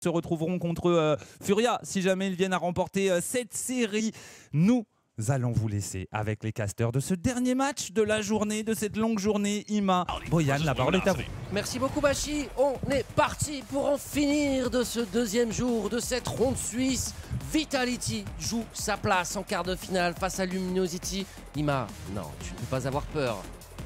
se retrouveront contre Furia si jamais ils viennent à remporter cette série. Nous allons vous laisser avec les casters de ce dernier match de la journée, de cette longue journée. Ima, Boyan, la parole est à vous. Merci beaucoup Bachi, on est parti pour en finir de ce deuxième jour de cette ronde suisse. Vitality joue sa place en quart de finale face à Luminosity. Ima, non, tu ne peux pas avoir peur.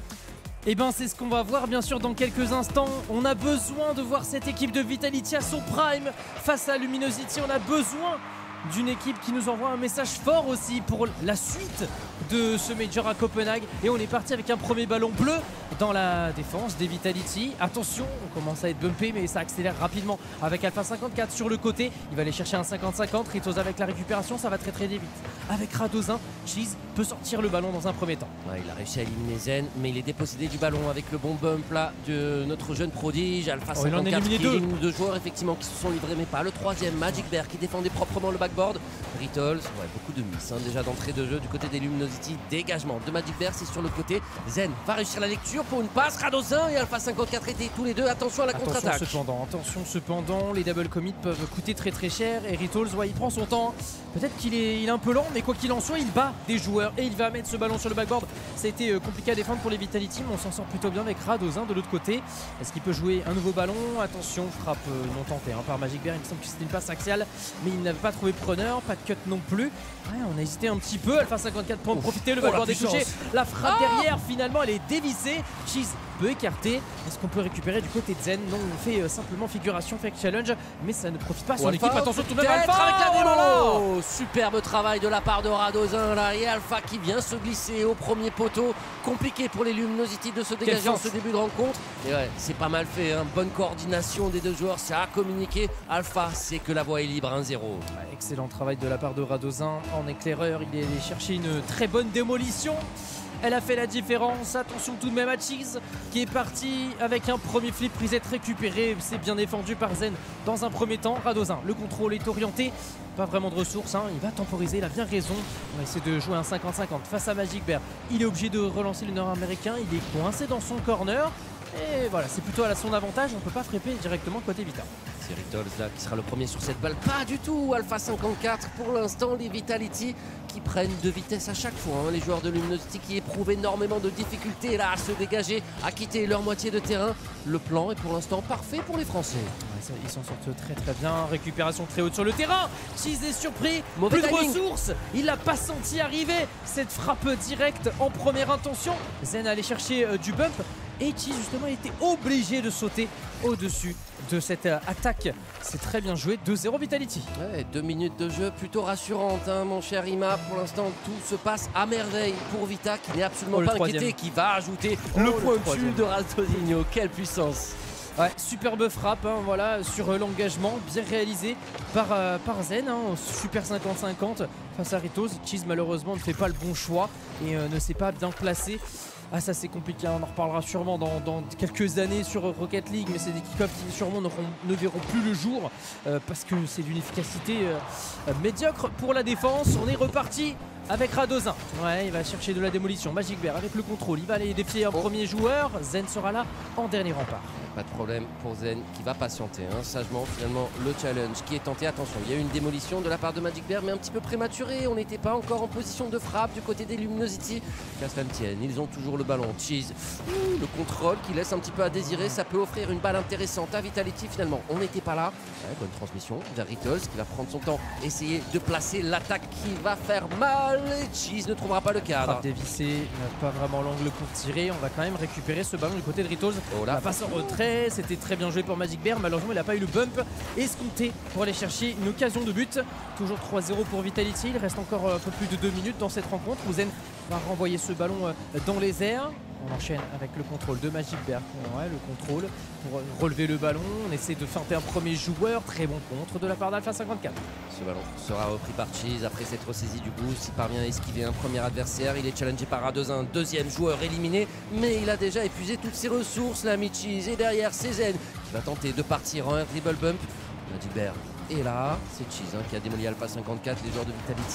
Eh ben c'est ce qu'on va voir bien sûr dans quelques instants. On a besoin de voir cette équipe de Vitality à son prime face à Luminosity. On a besoin d'une équipe qui nous envoie un message fort aussi pour la suite de ce Major à Copenhague. Et on est parti avec un premier ballon bleu dans la défense des Vitality. Attention, on commence à être bumpé mais ça accélère rapidement avec Alpha 54 sur le côté. Il va aller chercher un 50-50, Ritos avec la récupération, ça va très vite. Avec Radozin, Cheese peut sortir le ballon dans un premier temps. Ouais, il a réussi à éliminer Zen, mais il est dépossédé du ballon avec le bon bump là de notre jeune prodige. Alpha 54 qui élimine deux joueurs effectivement qui se sont livrés mais pas le troisième. Magic Bear qui défendait proprement le backboard. Rittles, ouais, beaucoup de miss déjà d'entrée de jeu du côté des Luminosity. Dégagement de Magic Bear, c'est sur le côté. Zen va réussir la lecture pour une passe. Radozin et Alpha 54 étaient tous les deux. Attention à la contre-attaque. Attention cependant, les double commits peuvent coûter très cher. Et Rittles, ouais, il prend son temps. Peut-être qu'il est un peu lent, mais quoi qu'il en soit, il bat des joueurs et il va mettre ce ballon sur le backboard. Ça a été compliqué à défendre pour les Vitality, mais on s'en sort plutôt bien avec Radozin de l'autre côté. Est-ce qu'il peut jouer un nouveau ballon? Attention, frappe non tentée par Magic Bear. Il me semble que c'était une passe axiale, mais il n'avait pas trouvé preneur, pas de cut non plus. Ouais, on a hésité un petit peu. Alpha 54 pour en profiter, le backboard est touché. La frappe derrière, finalement, elle est dévissée. Cheese peut écarter. Est-ce qu'on peut récupérer du côté de Zen? Non, on fait simplement figuration, fake challenge, mais ça ne profite pas à son équipe. Attention tout de même, Alpha avec la démo. Superbe travail de la part de Radozin là, et Alpha qui vient se glisser au premier poteau. Compliqué pour les Luminosity de se dégager en ce début de rencontre. Et ouais, c'est pas mal fait, hein. Bonne coordination des deux joueurs, ça a communiqué. Alpha sait que la voie est libre, 1-0. Ouais, excellent travail de la part de Radozin en éclaireur. Il est allé chercher une très bonne démolition. Elle a fait la différence. Attention tout de même à Cheese qui est parti avec un premier flip reset récupéré. C'est bien défendu par Zen dans un premier temps. Radozin, le contrôle est orienté. Pas vraiment de ressources, hein. Il va temporiser, il a bien raison. On va essayer de jouer un 50-50 face à Magic Bear. Il est obligé de relancer le nord-américain. Il est coincé dans son corner. Et voilà, c'est plutôt à son avantage. On ne peut pas frapper directement côté Vita. C'est Rittles là qui sera le premier sur cette balle. Pas du tout, Alpha 54 pour l'instant. Les Vitality qui prennent de vitesse à chaque fois, hein. Les joueurs de Luminosity qui éprouvent énormément de difficultés là à se dégager, à quitter leur moitié de terrain. Le plan est pour l'instant parfait pour les Français. Ouais, ils s'en sortent très bien. Récupération très haute sur le terrain. Cheese est surpris. Mauvais plus timing. de ressources. Il l'a pas senti arriver. Cette frappe directe en première intention. Zen allait chercher du bump. Et Cheese justement était obligé de sauter au-dessus de cette attaque. C'est très bien joué, 2-0 Vitality. Ouais, 2 minutes de jeu plutôt rassurantes, hein, mon cher Ima. Pour l'instant, tout se passe à merveille pour Vita qui n'est absolument pas inquiété, qui va ajouter le point au-dessus de Rastosigno. Quelle puissance! Ouais, superbe frappe, hein, voilà, sur l'engagement, bien réalisé par Zen, hein, super 50-50 face à Ritos. Cheese malheureusement ne fait pas le bon choix et ne s'est pas bien placé. Ah, ça c'est compliqué, on en reparlera sûrement dans quelques années sur Rocket League, mais c'est des kick-offs qui sûrement ne verront plus le jour parce que c'est d'une efficacité médiocre pour la défense. On est reparti avec Radozin. Ouais, il va chercher de la démolition. Magic Bear avec le contrôle, il va aller défier un premier joueur. Zen sera là en dernier rempart. Pas de problème pour Zen qui va patienter, hein, sagement finalement le challenge qui est tenté. Attention, il y a eu une démolition de la part de Magic Bear mais un petit peu prématurée. On n'était pas encore en position de frappe du côté des Luminosity. Qu'à cela ne tienne, ils ont toujours le ballon. Cheese, le contrôle qui laisse un petit peu à désirer. Ça peut offrir une balle intéressante à Vitality finalement. On n'était pas là. Ouais, bonne transmission vers Rittles qui va prendre son temps, essayer de placer l'attaque qui va faire mal. Et Cheese ne trouvera pas le cadre. Frappe dévissée, pas vraiment l'angle pour tirer. On va quand même récupérer ce ballon du côté de Rittles. Oh là. La passe en retrait, c'était très bien joué pour Magic Bear. Malheureusement, il n'a pas eu le bump escompté pour aller chercher une occasion de but. Toujours 3-0 pour Vitality. Il reste encore un peu plus de 2 minutes dans cette rencontre. Zen va renvoyer ce ballon dans les airs. On enchaîne avec le contrôle de Magic Bear. Ouais, le contrôle pour relever le ballon. On essaie de feinter un premier joueur. Très bon contre de la part d'Alpha 54. Ce ballon sera repris par Cheese après s'être ressaisi du boost. Il parvient à esquiver un premier adversaire. Il est challengé par Radozin, deuxième joueur éliminé. Mais il a déjà épuisé toutes ses ressources, l'ami Cheese. Et derrière, c'est Zen qui va tenter de partir en un dribble bump. Magic Bear. Et là, c'est Cheese qui a démoli Alpha 54. Les joueurs de Vitality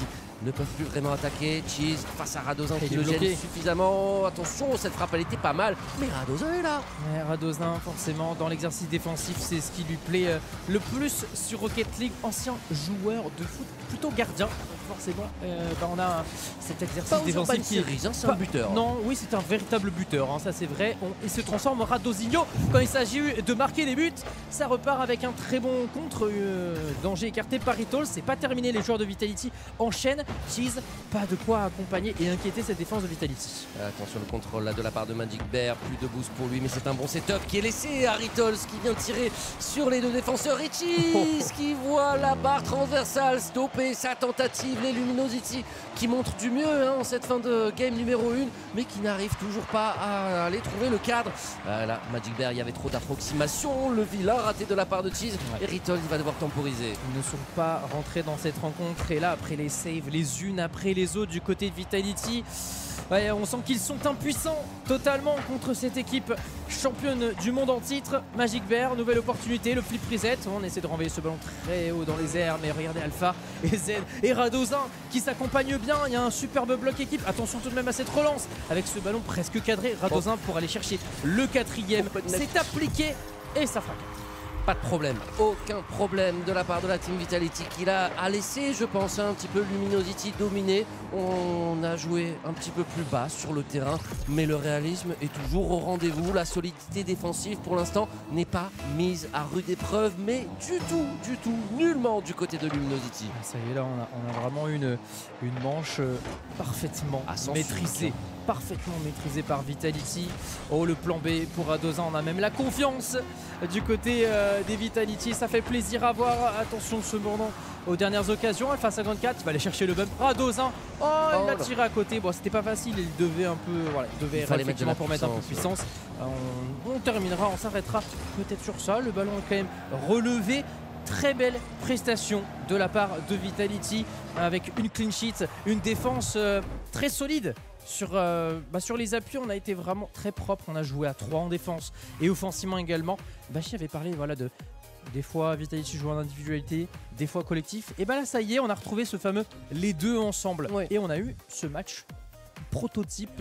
ne peuvent plus vraiment attaquer. Cheese face à Radozin Il qui est le gêne bloqué. suffisamment. Attention, cette frappe elle était pas mal, mais Radozin est là. Ouais, Radozin, forcément, dans l'exercice défensif, c'est ce qui lui plaît le plus sur Rocket League. Ancien joueur de foot, plutôt gardien. Donc forcément, on a cet exercice Pas aux défensif Urban qui est... Series, hein, c'est un buteur. Non, oui, c'est un véritable buteur, hein, ça c'est vrai. Il se transforme en Radozinho quand il s'agit de marquer des buts. Ça repart avec un très bon contre. Danger écarté par Ritol. C'est pas terminé, les joueurs de Vitality enchaînent. Cheese, pas de quoi accompagner et inquiéter cette défense de Vitality. Attention le contrôle là de la part de Magic Bear, plus de boost pour lui, mais c'est un bon setup qui est laissé à Ritols qui vient tirer sur les deux défenseurs. Richie qui voit la barre transversale stopper sa tentative, les Luminosity qui montrent du mieux en cette fin de game numéro 1, mais qui n'arrivent toujours pas à aller trouver le cadre. Là, Magic Bear, il y avait trop d'approximation, le vilain raté de la part de Cheese, et Ritols il va devoir temporiser. Ils ne sont pas rentrés dans cette rencontre et là après les saves les unes après les autres du côté de Vitality, ouais, on sent qu'ils sont impuissants totalement contre cette équipe championne du monde en titre. Magic Bear, nouvelle opportunité, le flip reset, on essaie de renvoyer ce ballon très haut dans les airs, mais regardez Alpha et Z et Radozin qui s'accompagnent bien, il y a un superbe bloc équipe, attention tout de même à cette relance avec ce ballon presque cadré, Radozin pour aller chercher le quatrième, c'est appliqué et ça frappe. Pas de problème, aucun problème de la part de la Team Vitality qui a laissé, je pense, un petit peu Luminosity dominer. On a joué un petit peu plus bas sur le terrain, mais le réalisme est toujours au rendez-vous. La solidité défensive, pour l'instant, n'est pas mise à rude épreuve, mais du tout, nullement du côté de Luminosity. Ça y est, là, on a vraiment une manche parfaitement maîtrisée. Parfaitement maîtrisé par Vitality. Oh, le plan B pour Radozin, on a même la confiance du côté des Vitality, ça fait plaisir à voir. Attention cependant aux dernières occasions, Alpha 54 il va aller chercher le bump. Radozin, il a tiré à côté, bon c'était pas facile, il devait un peu, voilà, il devait effectivement pour mettre un peu de puissance. On terminera, on s'arrêtera peut-être sur ça, le ballon est quand même relevé. Très belle prestation de la part de Vitality avec une clean sheet, une défense très solide. Sur les appuis, on a été vraiment très propre. On a joué à 3 en défense et offensivement également. Bachi avait parlé des fois Vitality joue en individualité, des fois collectif. Et là, ça y est, on a retrouvé ce fameux les deux ensemble. Ouais. Et on a eu ce match prototype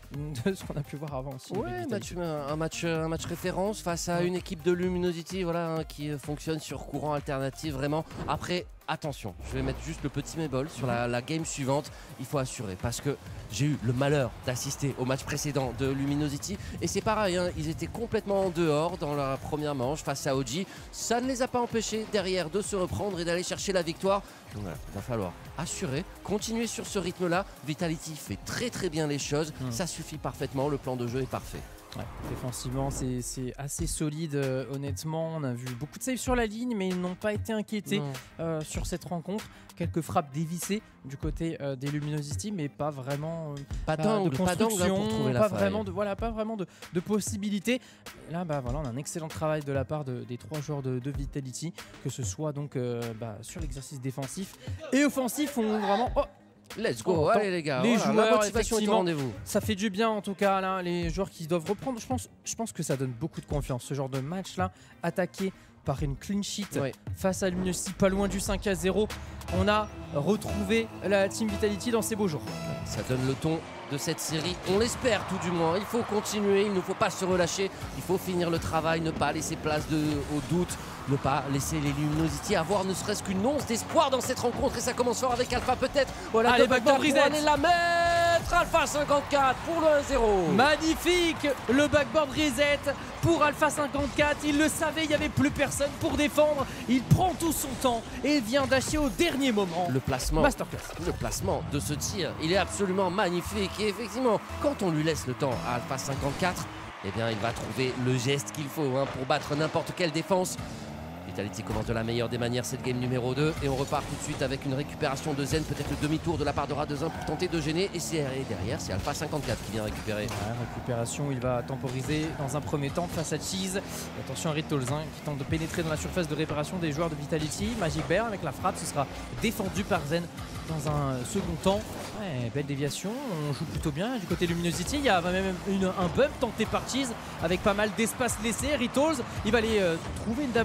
de ce qu'on a pu voir avant aussi. Ouais, un match référence face à une équipe de Luminosity qui fonctionne sur courant alternatif vraiment. Après, attention, je vais mettre juste le petit bémol sur la game suivante. Il faut assurer parce que j'ai eu le malheur d'assister au match précédent de Luminosity et c'est pareil, ils étaient complètement en dehors dans la première manche face à OG. Ça ne les a pas empêchés derrière de se reprendre et d'aller chercher la victoire. Donc voilà, il va falloir assurer, continuer sur ce rythme-là. Vitality fait très bien les choses, ça suffit parfaitement, le plan de jeu est parfait. Ouais, défensivement, c'est assez solide, honnêtement. On a vu beaucoup de saves sur la ligne, mais ils n'ont pas été inquiétés sur cette rencontre. Quelques frappes dévissées du côté des Luminosity, mais pas vraiment pas d'angle pour trouver la faille. Pas vraiment de possibilités. Là, on a un excellent travail de la part des 3 joueurs de Vitality, que ce soit donc sur l'exercice défensif et offensif. On vraiment. Let's go, allez les gars, les joueurs, la motivation est au rendez-vous. Ça fait du bien en tout cas là, les joueurs qui doivent reprendre. Je pense que ça donne beaucoup de confiance ce genre de match là, attaqué par une clean sheet face à Luminosity, pas loin du 5-0. On a retrouvé la Team Vitality dans ses beaux jours. Ça donne le ton de cette série, on l'espère tout du moins. Il faut continuer, il ne faut pas se relâcher, il faut finir le travail, ne pas laisser place au doute, ne pas laisser les Luminosity avoir ne serait-ce qu'une once d'espoir dans cette rencontre. Et ça commence fort avec Alpha peut-être. Voilà, le backboard reset, allez la mettre. Alpha 54 pour le 1-0. Magnifique, le backboard reset pour Alpha 54. Il le savait, il n'y avait plus personne pour défendre. Il prend tout son temps et il vient d'acheter au dernier moment. Le placement, le placement de ce tir, il est absolument magnifique. Et effectivement, quand on lui laisse le temps à Alpha 54, eh bien, il va trouver le geste qu'il faut pour battre n'importe quelle défense. Vitality commence de la meilleure des manières cette game numéro 2 et on repart tout de suite avec une récupération de Zen, peut-être le demi-tour de la part de Radozin pour tenter de gêner et derrière c'est Alpha 54 qui vient récupérer. Récupération, il va temporiser dans un premier temps face à Cheese. Attention à Ritolzin qui tente de pénétrer dans la surface de réparation des joueurs de Vitality. Magic Bear avec la frappe, ce sera défendu par Zen dans un second temps. Belle déviation, on joue plutôt bien du côté Luminosity. Il y a même un bump tenté par Cheese avec pas mal d'espace laissé. Ritolz, il va aller trouver une double tap,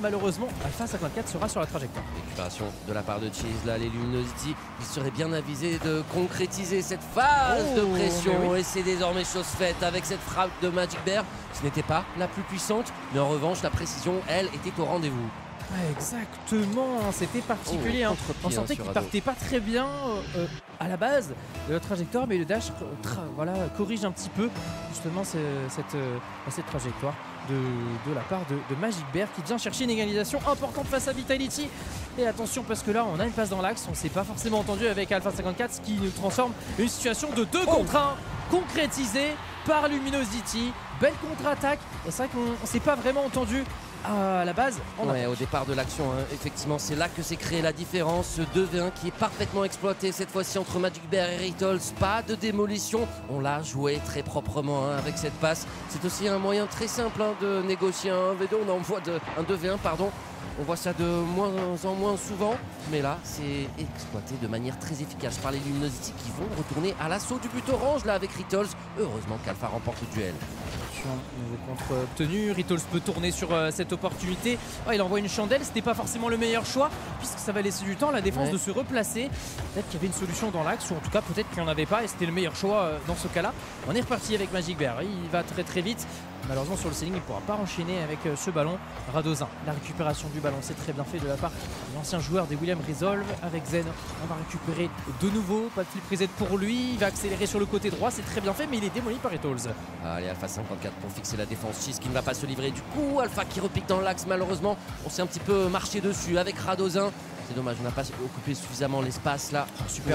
malheureusement Alpha 54 sera sur la trajectoire. Récupération de la part de Cheese, là les Luminosity, il serait bien avisé de concrétiser cette phase de pression et c'est désormais chose faite avec cette frappe de Magic Bear. Ce n'était pas la plus puissante, mais en revanche la précision, elle, était au rendez-vous. Ouais, exactement, c'était particulier. On sentait qu'il partait pas très bien à la base de la trajectoire, mais le dash voilà, corrige un petit peu justement cette trajectoire de la part de Magic Bear qui vient chercher une égalisation importante face à Vitality. Et attention parce que là on a une passe dans l'axe, on s'est pas forcément entendu avec Alpha 54, ce qui nous transforme une situation de 2 contre 1 concrétisée par Luminosity. Belle contre-attaque, et c'est vrai qu'on s'est pas vraiment entendu à la base. Au départ de l'action, hein. Effectivement c'est là que s'est créée la différence, ce 2v1 qui est parfaitement exploité cette fois-ci entre Magic Bear et Rittles. Pas de démolition, on l'a joué très proprement hein, avec cette passe. C'est aussi un moyen très simple hein, de négocier un 1v2, on envoie un 2v1 pardon. On voit ça de moins en moins souvent, mais là c'est exploité de manière très efficace par les Luminosity qui vont retourner à l'assaut du but orange là avec Rittles. Heureusement qu'Alpha remporte le duel. Nouveau contre obtenu, Rittles peut tourner sur cette opportunité. Il envoie une chandelle, c'était pas forcément le meilleur choix puisque ça va laisser du temps à la défense de se replacer. Peut-être qu'il y avait une solution dans l'axe ou en tout cas peut-être qu'il n'y en avait pas et c'était le meilleur choix dans ce cas là. On est reparti avec Magic Bear, il va très vite. Malheureusement sur le ceiling il ne pourra pas enchaîner avec ce ballon. Radozin, la récupération du ballon c'est très bien fait de la part de l'ancien joueur des William Resolve avec Zen. On va récupérer de nouveau, pas de flip reset pour lui, il va accélérer sur le côté droit, c'est très bien fait mais il est démoli par Rittles. Allez Alpha 54 pour fixer la défense, 6 qui ne va pas se livrer du coup. Alpha qui repique dans l'axe malheureusement, on s'est un petit peu marché dessus avec Radozin. C'est dommage, on n'a pas occupé suffisamment l'espace là.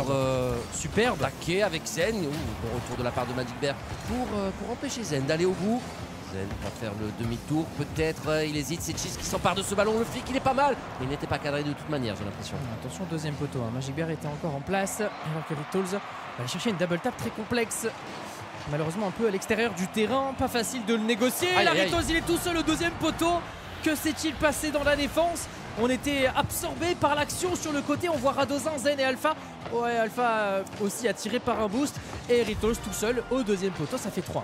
Superbe attaqué avec Zen. Bon retour de la part de Magic Bear pour empêcher Zen d'aller au bout. Zen va faire le demi-tour peut-être, il hésite, c'est Cheese qui s'empare de ce ballon, le flic il est pas mal, mais il n'était pas cadré de toute manière j'ai l'impression. Attention deuxième poteau, hein. Magic Bear était encore en place, alors que Rittles va aller chercher une double tap très complexe. Malheureusement un peu à l'extérieur du terrain, pas facile de le négocier. Rittles il est tout seul au deuxième poteau. Que s'est-il passé dans la défense? On était absorbé par l'action sur le côté, on voit Radozin, Zen et Alpha. Ouais, Alpha aussi attiré par un boost et Rittles tout seul au deuxième poteau, ça fait 3.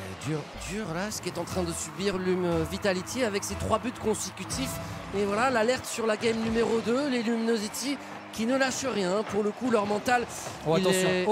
Dur là, ce qu'est en train de subir Vitality avec ses 3 buts consécutifs. Et voilà, l'alerte sur la game numéro 2, les Luminosity qui ne lâchent rien. Pour le coup, leur mental. Attention.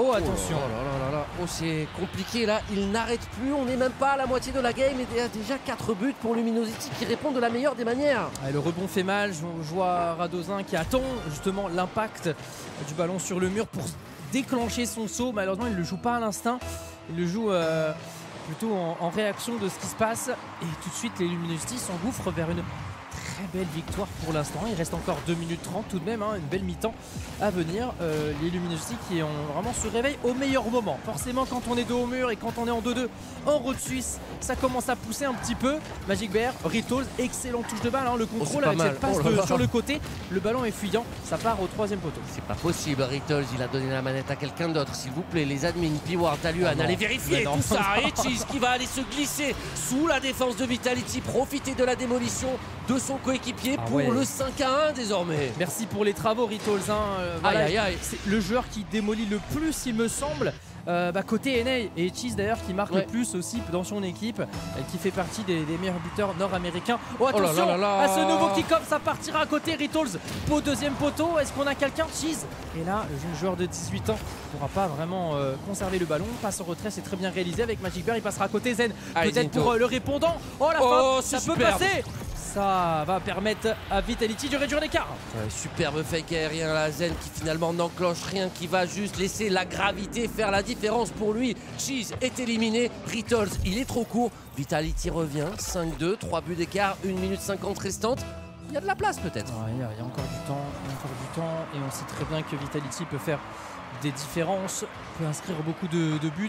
Oh, c'est compliqué là. Ils n'arrêtent plus. On n'est même pas à la moitié de la game. Et il y a déjà 4 buts pour Luminosity qui répondent de la meilleure des manières. Le rebond fait mal. Je vois Radozin qui attend justement l'impact du ballon sur le mur pour déclencher son saut. Malheureusement, il ne le joue pas à l'instinct. Il le joue plutôt en réaction de ce qui se passe. Et tout de suite, les Luminosity s'engouffrent vers une très belle victoire pour l'instant. Il reste encore 2 minutes 30 tout de même, hein, une belle mi-temps à venir. Les Luminosity qui ont vraiment se réveillent au meilleur moment. Forcément quand on est dos au mur et quand on est en 2-2 en road suisse, ça commence à pousser un petit peu. Magic Bear, Rittles, excellente touche de balle, hein, le contrôle avec cette passe sur le côté. Le ballon est fuyant, ça part au 3e poteau. C'est pas possible, Rittles, il a donné la manette à quelqu'un d'autre. S'il vous plaît, les admins, Piwar, Taluan, allez vérifier tout ça. Et Cheese qui va aller se glisser sous la défense de Vitality, profiter de la démolition de son coéquipier pour le 5-1 désormais. Merci pour les travaux Rittles. C'est le joueur qui démolit le plus il me semble. Côté NA et Cheese d'ailleurs qui marque le plus aussi dans son équipe, qui fait partie des meilleurs buteurs nord-américains. Attention à ce nouveau kick-off, ça partira à côté Rittles au 2e poteau. Est-ce qu'on a quelqu'un? Cheese. Et là le jeune joueur de 18 ans ne pourra pas vraiment conserver le ballon. Passe en retrait, c'est très bien réalisé avec Magic Bear, il passera à côté. Zen peut-être pour le répondant. Ça peut passer. Ça va permettre à Vitality de réduire l'écart. Superbe fake aérien, la Zen qui finalement n'enclenche rien, qui va juste laisser la gravité faire la différence pour lui. Cheese est éliminé, Rittles il est trop court, Vitality revient, 5-2, 3 buts d'écart, 1 minute 50 restante. Il y a de la place peut-être. Il y a encore du temps, et on sait très bien que Vitality peut faire des différences, peut inscrire beaucoup de buts.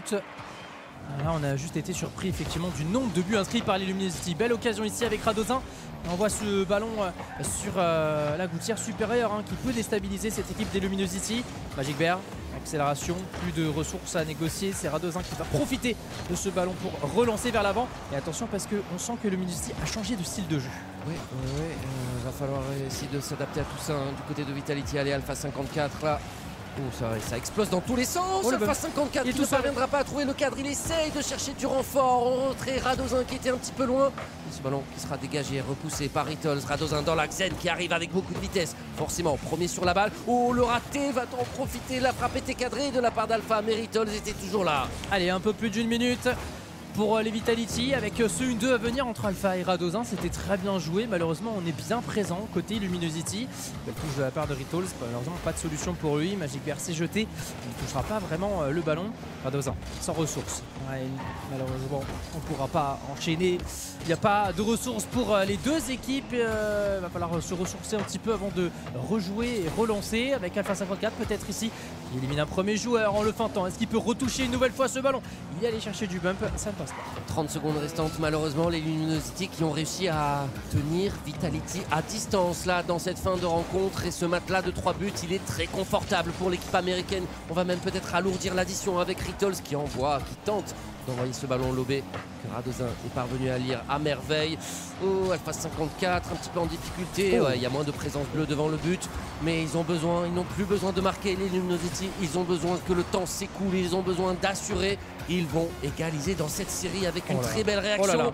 Là on a juste été surpris effectivement du nombre de buts inscrits par les Luminosity. Belle occasion ici avec Radozin. On voit ce ballon sur la gouttière supérieure qui peut déstabiliser cette équipe des Luminosity. Magic Bear, accélération, plus de ressources à négocier. C'est Radozin qui va profiter de ce ballon pour relancer vers l'avant. Et attention parce qu'on sent que le Luminosity a changé de style de jeu. Oui, va falloir essayer de s'adapter à tout ça du côté de Vitality. Allez, Alpha 54 là. Ça explose dans tous les sens. Oh, le Alpha 54 qui ne parviendra pas à trouver le cadre. Il essaye de chercher du renfort. En retrait, Radozin qui était un petit peu loin. Et ce ballon qui sera dégagé, repoussé par Rittles. Radozin dans l'axe, Zen qui arrive avec beaucoup de vitesse. Forcément, premier sur la balle. Oh, le raté, va-t-on en profiter? La frappe était cadrée de la part d'Alpha, mais Rittles était toujours là. Allez, un peu plus d'une minute pour les Vitality avec ce 1-2 à venir entre Alpha et Radozin. C'était très bien joué. Malheureusement, on est bien présent côté Luminosity. Belle touche de la part de Rittles. Malheureusement, pas de solution pour lui. Magic Bear s'est jeté. Il ne touchera pas vraiment le ballon. Radozin sans ressources. Ouais, malheureusement, on ne pourra pas enchaîner. Il n'y a pas de ressources pour les deux équipes. Il va falloir se ressourcer un petit peu avant de rejouer et relancer avec Alpha 54 peut-être ici. Il élimine un premier joueur en le feintant. Est-ce qu'il peut retoucher une nouvelle fois ce ballon? Il est allé chercher du bump. Ça ne passe pas. 30 secondes restantes, malheureusement, les Luminosity qui ont réussi à tenir Vitality à distance là dans cette fin de rencontre. Et ce matelas de 3 buts, il est très confortable pour l'équipe américaine. On va même peut-être alourdir l'addition avec Rittles qui tente d'envoyer ce ballon lobé que Radozin est parvenu à lire à merveille. Oh, Alpha 54 un petit peu en difficulté. Ouais, il y a moins de présence bleue devant le but, mais ils n'ont plus besoin de marquer les Luminosity. Ils ont besoin que le temps s'écoule, ils ont besoin d'assurer. Ils vont égaliser dans cette série avec une très belle réaction.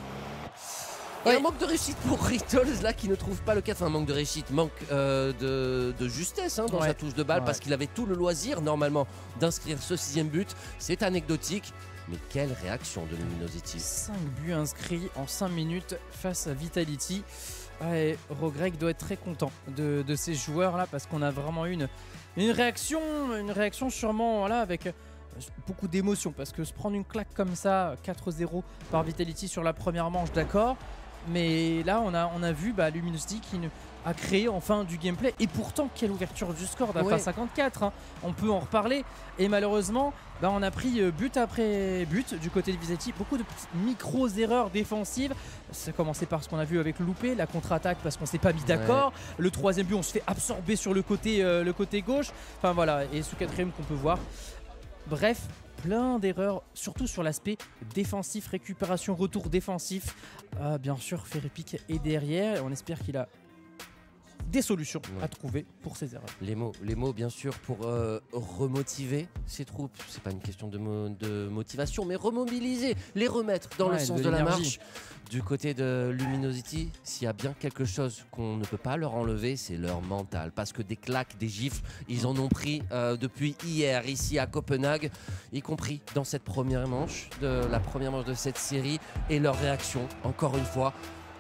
Et un manque de réussite pour Rittles là qui ne trouve pas le 4. Un manque de réussite, manque de justesse dans sa touche de balle parce qu'il avait tout le loisir normalement d'inscrire ce 6e but. C'est anecdotique. Mais quelle réaction de Luminosity. 5 buts inscrits en 5 minutes face à Vitality. Ouais, Rogreg doit être très content de ces joueurs là parce qu'on a vraiment eu une réaction sûrement voilà, avec beaucoup d'émotion parce que se prendre une claque comme ça 4-0 par Vitality sur la première manche, d'accord, mais là on a vu Luminosity qui a créé enfin du gameplay et pourtant quelle ouverture du score d'Alpha 54 hein. On peut en reparler et malheureusement on a pris but après but du côté de Vitality, beaucoup de micros erreurs défensives. Ça a commencé par ce qu'on a vu avec Loupé, la contre-attaque parce qu'on s'est pas mis d'accord, le 3e but on se fait absorber sur le côté gauche, enfin voilà, et ce 4e qu'on peut voir. Bref, plein d'erreurs, surtout sur l'aspect défensif, récupération, retour défensif. Bien sûr, Ferrepic est derrière. On espère qu'il a des solutions à trouver pour ces erreurs. Les mots bien sûr, pour remotiver ces troupes. C'est pas une question de motivation, mais remobiliser, les remettre dans le sens de la marche. Du côté de Luminosity, s'il y a bien quelque chose qu'on ne peut pas leur enlever, c'est leur mental. Parce que des claques, des gifles, ils en ont pris depuis hier ici à Copenhague, y compris dans cette première manche, la première manche de cette série. Et leur réaction, encore une fois,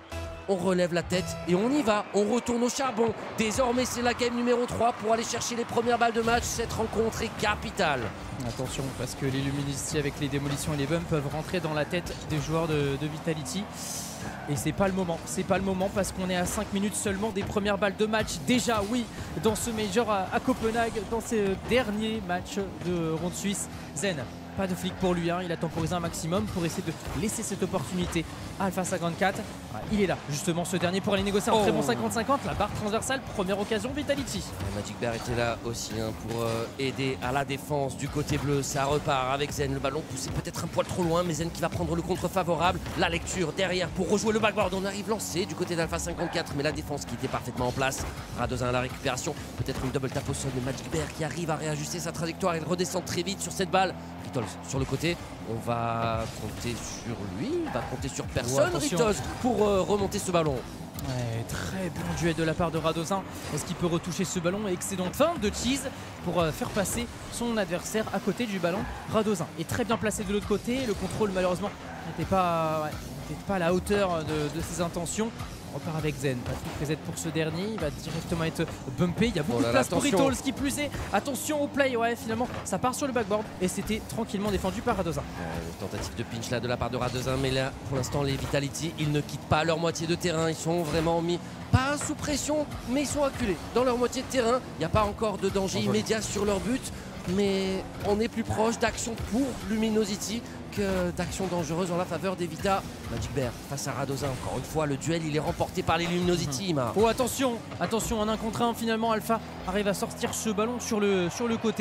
on relève la tête et on y va, on retourne au charbon. Désormais c'est la game numéro 3 pour aller chercher les premières balles de match. Cette rencontre est capitale. Attention parce que les Luminosity avec les démolitions et les bumps peuvent rentrer dans la tête des joueurs de Vitality. Et c'est pas le moment parce qu'on est à 5 minutes seulement des premières balles de match. Déjà oui, dans ce Major à Copenhague, dans ce dernier match de ronde suisse. Zen, pas de flic pour lui, hein. Il a temporisé un maximum pour essayer de laisser cette opportunité à Alpha 54. Il est là, justement, ce dernier pour aller négocier un très bon 50-50. La barre transversale, première occasion, Vitality. Magic Bear était là aussi pour aider à la défense du côté bleu. Ça repart avec Zen, le ballon poussé peut-être un poil trop loin, mais Zen qui va prendre le contre favorable. La lecture derrière pour rejouer le backboard. On arrive lancé du côté d'Alpha 54, mais la défense qui était parfaitement en place. Radozin à la récupération, peut-être une double tap au sol, mais Magic Bear qui arrive à réajuster sa trajectoire. Il redescend très vite sur cette balle. Rittles sur le côté, on va compter sur lui, on va compter sur personne. Rittles pour remonter ce ballon. Ouais, très bon duel de la part de Radozin. Est-ce qu'il peut retoucher ce ballon? Excellente fin de Cheese pour faire passer son adversaire à côté du ballon. Radozin est très bien placé de l'autre côté. Le contrôle malheureusement n'était pas à la hauteur de ses intentions. On repart avec Zen, Patrick Reset pour ce dernier, il va directement être bumpé, il y a beaucoup de place pour Rittles qui plus est, attention au play, ouais finalement ça part sur le backboard et c'était tranquillement défendu par Radozin. Tentative de pinch là de la part de Radozin, mais là pour l'instant les Vitality ils ne quittent pas leur moitié de terrain, ils sont vraiment mis pas sous pression mais ils sont acculés dans leur moitié de terrain, il n'y a pas encore de danger immédiat sur leur but. Mais on est plus proche d'action pour Luminosity que d'action dangereuse en la faveur des Vita. Magic Bear face à Radozin. Encore une fois, le duel il est remporté par les Luminosity. Oh attention, attention, en 1 contre 1 finalement Alpha arrive à sortir ce ballon sur le côté.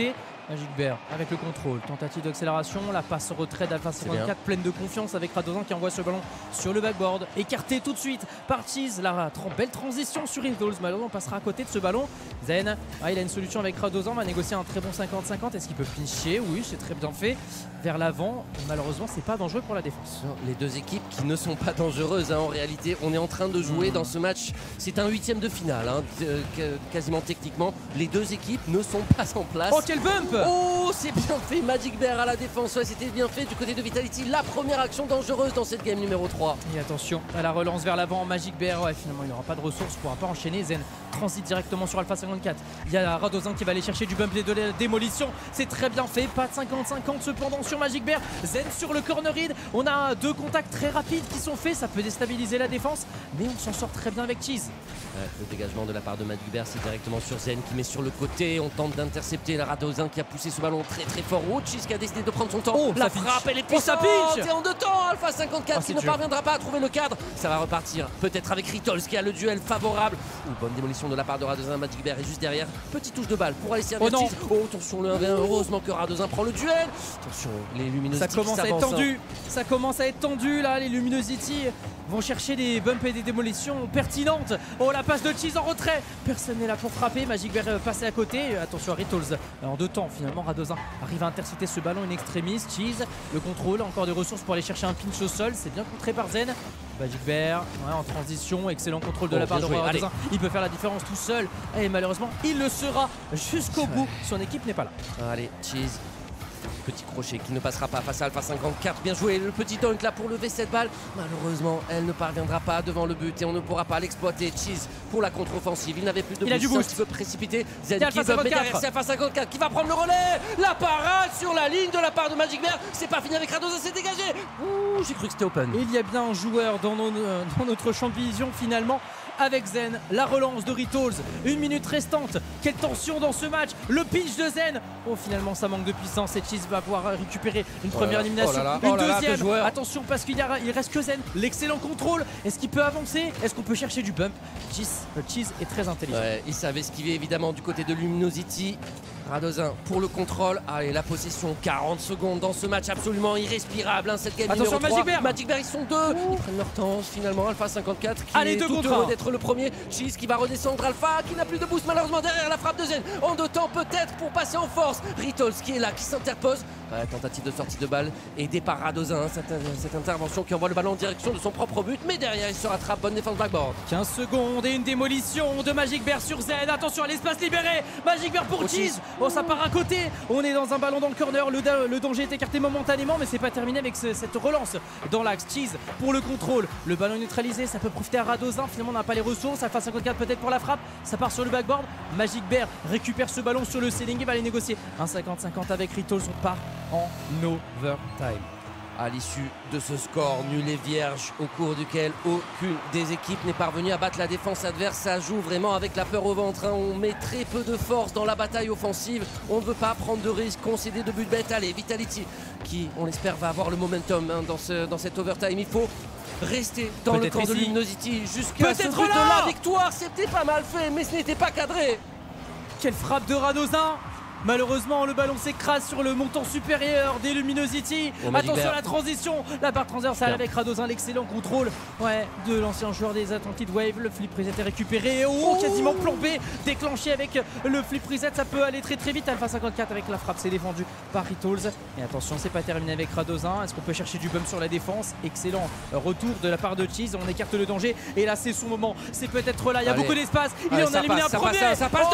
Magic Bear avec le contrôle, tentative d'accélération, la passe au retrait d'Alpha 54 pleine de confiance avec Radozan qui envoie ce ballon sur le backboard, écarté tout de suite par Cheese, la belle transition sur Riddles, malheureusement on passera à côté de ce ballon. Zen, il a une solution avec Radozan, va négocier un très bon 50-50, est-ce qu'il peut pincher? Oui, c'est très bien fait, vers l'avant, malheureusement c'est pas dangereux pour la défense. Les deux équipes qui ne sont pas dangereuses en réalité, on est en train de jouer dans ce match, c'est un 8e de finale, quasiment techniquement, les deux équipes ne sont pas en place. Oh quel bump! Oh, c'est bien fait, Magic Bear à la défense, ouais, c'était bien fait du côté de Vitality, la première action dangereuse dans cette game numéro 3. Et attention à la relance vers l'avant, Magic Bear, ouais, finalement il n'aura pas de ressources, ne pourra pas enchaîner. Zen transite directement sur Alpha 54. Il y a Radozan qui va aller chercher du bump et de la démolition, c'est très bien fait, pas de 50-50 cependant sur Magic Bear. Zen sur le corner read, on a deux contacts très rapides qui sont faits, ça peut déstabiliser la défense, mais on s'en sort très bien avec Cheese. Ouais, le dégagement de la part de Magic Bear, c'est directement sur Zen qui met sur le côté, on tente d'intercepter la Radozan qui a poussé ce ballon très fort. Cheese qui a décidé de prendre son temps. Oh, la frappe, elle est puissante. Et en deux temps, Alpha 54 qui ne parviendra pas à trouver le cadre. Ça va repartir peut-être avec Rittles qui a le duel favorable. Bonne démolition de la part de Radozan. Magic Bear est juste derrière. Petite touche de balle pour aller servir Cheese. Oh, attention le 1v1. Heureusement que Radozan prend le duel. Attention, les Luminosity. Ça commence à être tendu. Ça commence à être tendu là. Les Luminosity vont chercher des bumps et des démolitions pertinentes. Oh, la passe de Cheese en retrait. Personne n'est là pour frapper. Magic Bear passé à côté. Attention à Rittles. En deux temps, finalement, Radozan arrive à intercepter ce ballon in extremis. Cheese, le contrôle, encore des ressources pour aller chercher un pinch au sol. C'est bien contré par Zen. Magic Bear, en transition, excellent contrôle de la part de Radozan. Il peut faire la différence tout seul. Et malheureusement, il le sera jusqu'au bout. Son équipe n'est pas là. Allez, Cheese. Petit crochet qui ne passera pas face à Alpha 54. Bien joué, le petit dunk là pour lever cette balle. Malheureusement, elle ne parviendra pas devant le but et on ne pourra pas l'exploiter. Cheese pour la contre-offensive. Il n'avait plus de boost. Il a du boost. Un petit peu précipité. Zen qui veut mettre derrière, c'est Alpha 54 qui va prendre le relais. La parade sur la ligne de la part de Magic Bear. C'est pas fini avec Radozan, c'est dégagé. Ouh, j'ai cru que c'était open. Il y a bien un joueur dans notre champ de vision finalement. Avec Zen, la relance de Rittles, 1 minute restante, quelle tension dans ce match, le pitch de Zen, oh finalement ça manque de puissance et Cheese va pouvoir récupérer une première élimination, une deuxième, attention parce qu'il reste que Zen, l'excellent contrôle, est-ce qu'il peut avancer, est-ce qu'on peut chercher du bump? Cheese est très intelligent. Ouais, il savait esquiver évidemment du côté de Luminosity. Radozan pour le contrôle. Allez, la possession, 40 secondes dans ce match absolument irrespirable. Cette game attention, numéro 3. Magic Bear, ils sont deux. Ils prennent leur temps finalement. Alpha 54 qui est tout heureux d'être le premier. Cheese qui va redescendre. Alpha qui n'a plus de boost malheureusement derrière la frappe de Zen. En deux temps peut-être pour passer en force. Rittles qui est là, qui s'interpose. Tentative de sortie de balle aidée par Radozan. Cette intervention qui envoie le ballon en direction de son propre but. Mais derrière il se rattrape. Bonne défense backboard. 15 secondes et une démolition de Magic Bear sur Zen. Attention à l'espace libéré. Magic Bear pour Cheese. Oh, ça part à côté. On est dans un ballon dans le corner. Le danger est écarté momentanément, mais c'est pas terminé avec cette relance dans l'axe. Cheese pour le contrôle. Le ballon neutralisé, ça peut profiter à Radozan. Finalement, on n'a pas les ressources. Alpha 54 peut-être pour la frappe. Ça part sur le backboard. Magic Bear récupère ce ballon sur le ceiling et va aller négocier un 50-50 avec Rittles. On part en overtime. À l'issue de ce score nul et vierge au cours duquel aucune des équipes n'est parvenue à battre la défense adverse, ça joue vraiment avec la peur au ventre. On met très peu de force dans la bataille offensive. On ne veut pas prendre de risques, concéder de buts bêtes. Allez, Vitality qui, on l'espère, va avoir le momentum dans cet overtime. Il faut rester dans le camp de Luminosity jusqu'à ce but de la victoire. C'était pas mal fait, mais ce n'était pas cadré. Quelle frappe de Radozan! Malheureusement, le ballon s'écrase sur le montant supérieur des Luminosity. Attention à la transition, la barre transversale avec Radozan, l'excellent contrôle de l'ancien joueur des Atlantic Wave. Le flip reset est récupéré. Oh, quasiment plombé, déclenché avec le flip reset. Ça peut aller très vite. Alpha 54 avec la frappe, c'est défendu par Rittles. Et attention, c'est pas terminé avec Radozan. Est-ce qu'on peut chercher du bump sur la défense? Excellent retour de la part de Cheese. On écarte le danger. Et là, c'est son moment. C'est peut-être là. Il y a beaucoup d'espace. Il en a éliminé un premier. Ça passe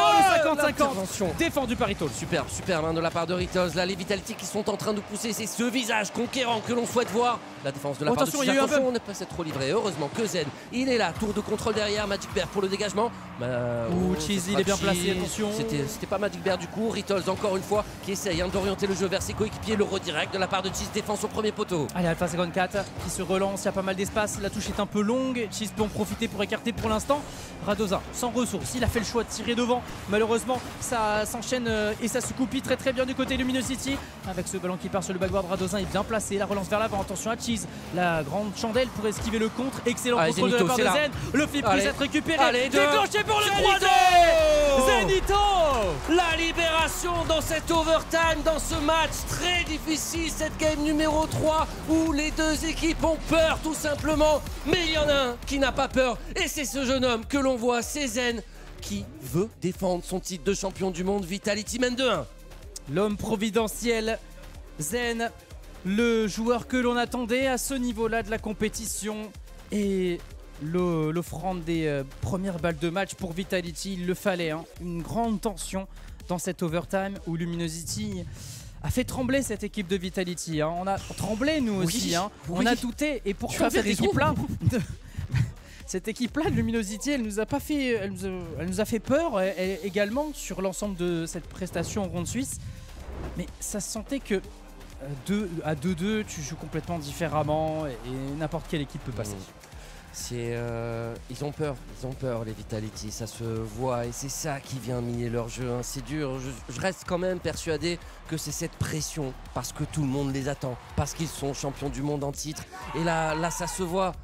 le 50-50 défendu par Rittles. Super main de la part de Rittles. Là, les Vitality qui sont en train de pousser, c'est ce visage conquérant que l'on souhaite voir. La défense de la part de Cheese. Attention, on n'est pas trop livré. Heureusement que Zen, il est là. Tour de contrôle derrière. Magic Bear pour le dégagement. Cheese, il est bien placé. Attention. C'était pas Magic Bear du coup. Rittles, encore une fois, qui essaye d'orienter le jeu vers ses coéquipiers. Le redirect de la part de Cheese. Défense au premier poteau. Allez, Alpha 54 qui se relance. Il y a pas mal d'espace. La touche est un peu longue. Cheese peut en profiter pour écarter pour l'instant. Radozan, sans ressources. Il a fait le choix de tirer devant. Malheureusement, ça s'enchaîne et ça se coupille très bien du côté de Luminosity. Avec ce ballon qui part sur le backboard, Radozan est bien placé. La relance vers l'avant. Attention à Cheese. La grande chandelle pour esquiver le contre. Excellent contrôle de la part de Zen. Le flip reset récupéré. Déclenché pour le 3-2. Rito. La libération dans cet overtime, dans ce match très difficile, cette game numéro 3 où les deux équipes ont peur tout simplement. Mais il y en a un qui n'a pas peur et c'est ce jeune homme que l'on voit, c'est Zen, qui veut défendre son titre de champion du monde. Vitality mène 2-1. L'homme providentiel, Zen, le joueur que l'on attendait à ce niveau-là de la compétition. Et l'offrande des premières balles de match pour Vitality, il le fallait. Hein. Une grande tension dans cet overtime où Luminosity a fait trembler cette équipe de Vitality. Hein. On a tremblé nous aussi, oui, hein. oui. On a douté. Et pourtant cette équipe-là... Cette équipe-là de Luminosity, elle nous a pas fait, elle nous a fait peur également sur l'ensemble de cette prestation en ronde suisse. Mais ça se sentait que à 2-2, tu joues complètement différemment et n'importe quelle équipe peut passer. Ils ont peur les Vitality, ça se voit et c'est ça qui vient miner leur jeu. Hein. C'est dur, je reste quand même persuadé que c'est cette pression parce que tout le monde les attend, parce qu'ils sont champions du monde en titre. Et là ça se voit.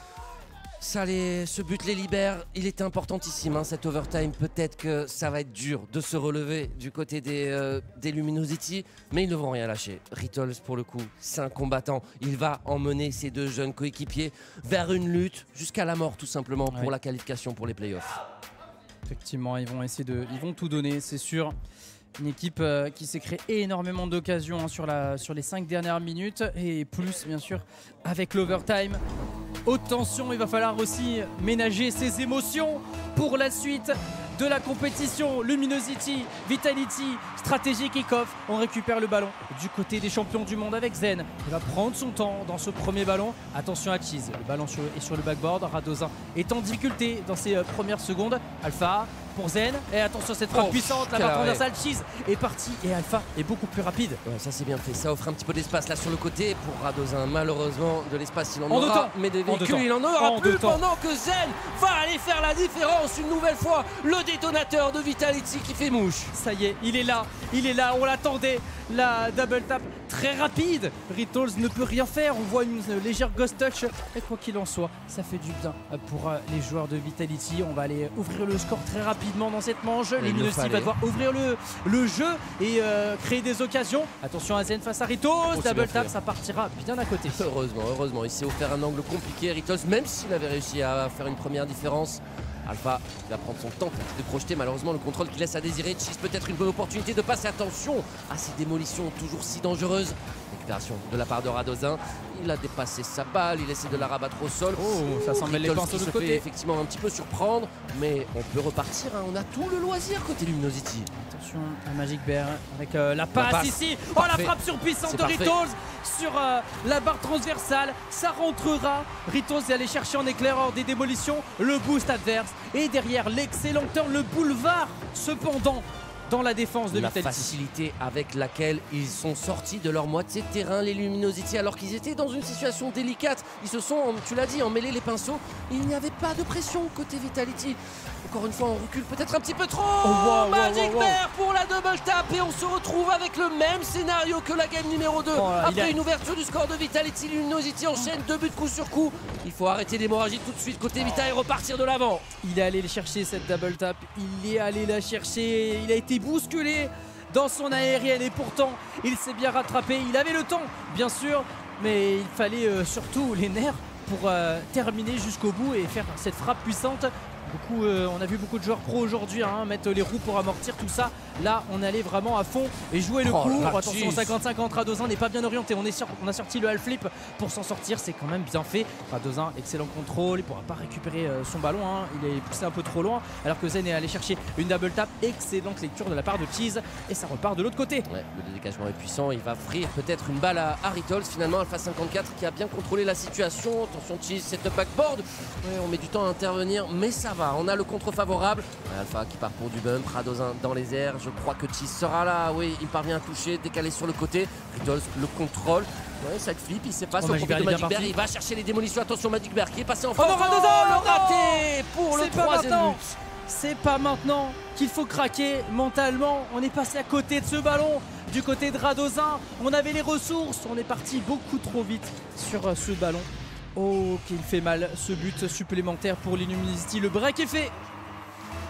Ce but les libère, il est importantissime, hein, cet overtime. Peut-être que ça va être dur de se relever du côté des Luminosity, mais ils ne vont rien lâcher. Rittles, pour le coup, c'est un combattant. Il va emmener ses deux jeunes coéquipiers vers une lutte jusqu'à la mort, tout simplement, pour la qualification pour les playoffs. Effectivement, ils vont tout donner, c'est sûr. Une équipe qui s'est créé énormément d'occasions hein, sur les 5 dernières minutes et plus bien sûr avec l'overtime. Haute tension, il va falloir aussi ménager ses émotions pour la suite de la compétition. Luminosity, Vitality, stratégie kick-off. On récupère le ballon du côté des champions du monde avec Zen. Il va prendre son temps dans ce premier ballon. Attention à Cheese, le ballon est sur le backboard. Radozin est en difficulté dans ses premières secondes. Alpha pour Zen et attention à cette frappe puissante, la barre transversale. Cheese est parti et Alpha est beaucoup plus rapide. Ouais, ça c'est bien fait, ça offre un petit peu d'espace là sur le côté pour Radozin. Malheureusement de l'espace il en aura, mais des véhicules il en aura plus pendant que Zen va aller faire la différence une nouvelle fois. Le détonateur de Vitality qui fait mouche. Ça y est, il est là, on l'attendait. La double tap très rapide. Rittles ne peut rien faire, on voit une légère ghost touch. Et quoi qu'il en soit, ça fait du bien pour les joueurs de Vitality. On va aller ouvrir le score très rapidement dans cette manche. Luminosity va devoir ouvrir le jeu et créer des occasions. Attention à Zen face à Rittles. Double tap, ça partira bien à côté. Heureusement, il s'est offert un angle compliqué. Rittles, même s'il avait réussi à faire une première différence. Alpha il va prendre son temps de projeter, malheureusement le contrôle qui laisse à désirer. Cheese peut-être une bonne opportunité de passer. Attention à ces démolitions toujours si dangereuses. Récupération de la part de Radozin. Il a dépassé sa balle, il essaie de la rabattre au sol. Ça s'en mêle les pinceaux de l'autre côté. Effectivement un petit peu surprendre, mais on peut repartir, hein. On a tout le loisir côté Luminosity. Attention à Magic Bear avec la passe ici. Oh la frappe surpuissante de Rittles sur la barre transversale. Ça rentrera. Rittles est allé chercher en éclaireur des démolitions le boost adverse. Et derrière l'excellent turn, le boulevard cependant dans la défense de Vitality. La facilité avec laquelle ils sont sortis de leur moitié de terrain, les Luminosity, alors qu'ils étaient dans une situation délicate. Ils se sont, tu l'as dit, emmêlés les pinceaux. Il n'y avait pas de pression côté Vitality. Encore une fois, on recule peut-être un petit peu trop. Magic Bear pour la double tap et on se retrouve avec le même scénario que la game numéro 2. Après une ouverture du score de Vitality, Luminosity enchaîne 2 buts coup sur coup. Il faut arrêter l'hémorragie tout de suite côté Vita et repartir de l'avant. Il est allé chercher cette double tap. Il est allé la chercher. Il a été bousculé dans son aérienne et pourtant il s'est bien rattrapé. Il avait le temps bien sûr, mais il fallait surtout les nerfs pour terminer jusqu'au bout et faire cette frappe puissante. On a vu beaucoup de joueurs pro aujourd'hui mettre les roues pour amortir tout ça. Là on allait vraiment à fond et jouer le coup. Attention, 55 Radozin n'est pas bien orienté. On a sorti le half flip pour s'en sortir, c'est quand même bien fait. Radozin, excellent contrôle, il ne pourra pas récupérer son ballon, il est poussé un peu trop loin alors que Zen est allé chercher une double tap. Excellente lecture de la part de Cheese et ça repart de l'autre côté. Le dégagement est puissant, il va offrir peut-être une balle à Rittles finalement. Alpha 54 qui a bien contrôlé la situation. Attention Cheese, cette backboard, on met du temps à intervenir mais ça va. On a le contre favorable. Alpha qui part pour du bump. Radozin dans les airs. Je crois que Cheese sera là. Oui, il parvient à toucher. Décalé sur le côté. Rittles le contrôle. Side flip. Il s'est passé au profit de Magic Bear. Il va chercher les démolitions. Attention, Magic Bear qui est passé en force. Le raté pour le 3e but. C'est pas maintenant qu'il faut craquer mentalement. On est passé à côté de ce ballon. Du côté de Radozin, on avait les ressources. On est parti beaucoup trop vite sur ce ballon. Oh, qu'il fait mal ce but supplémentaire pour les Luminosity. Le break est fait.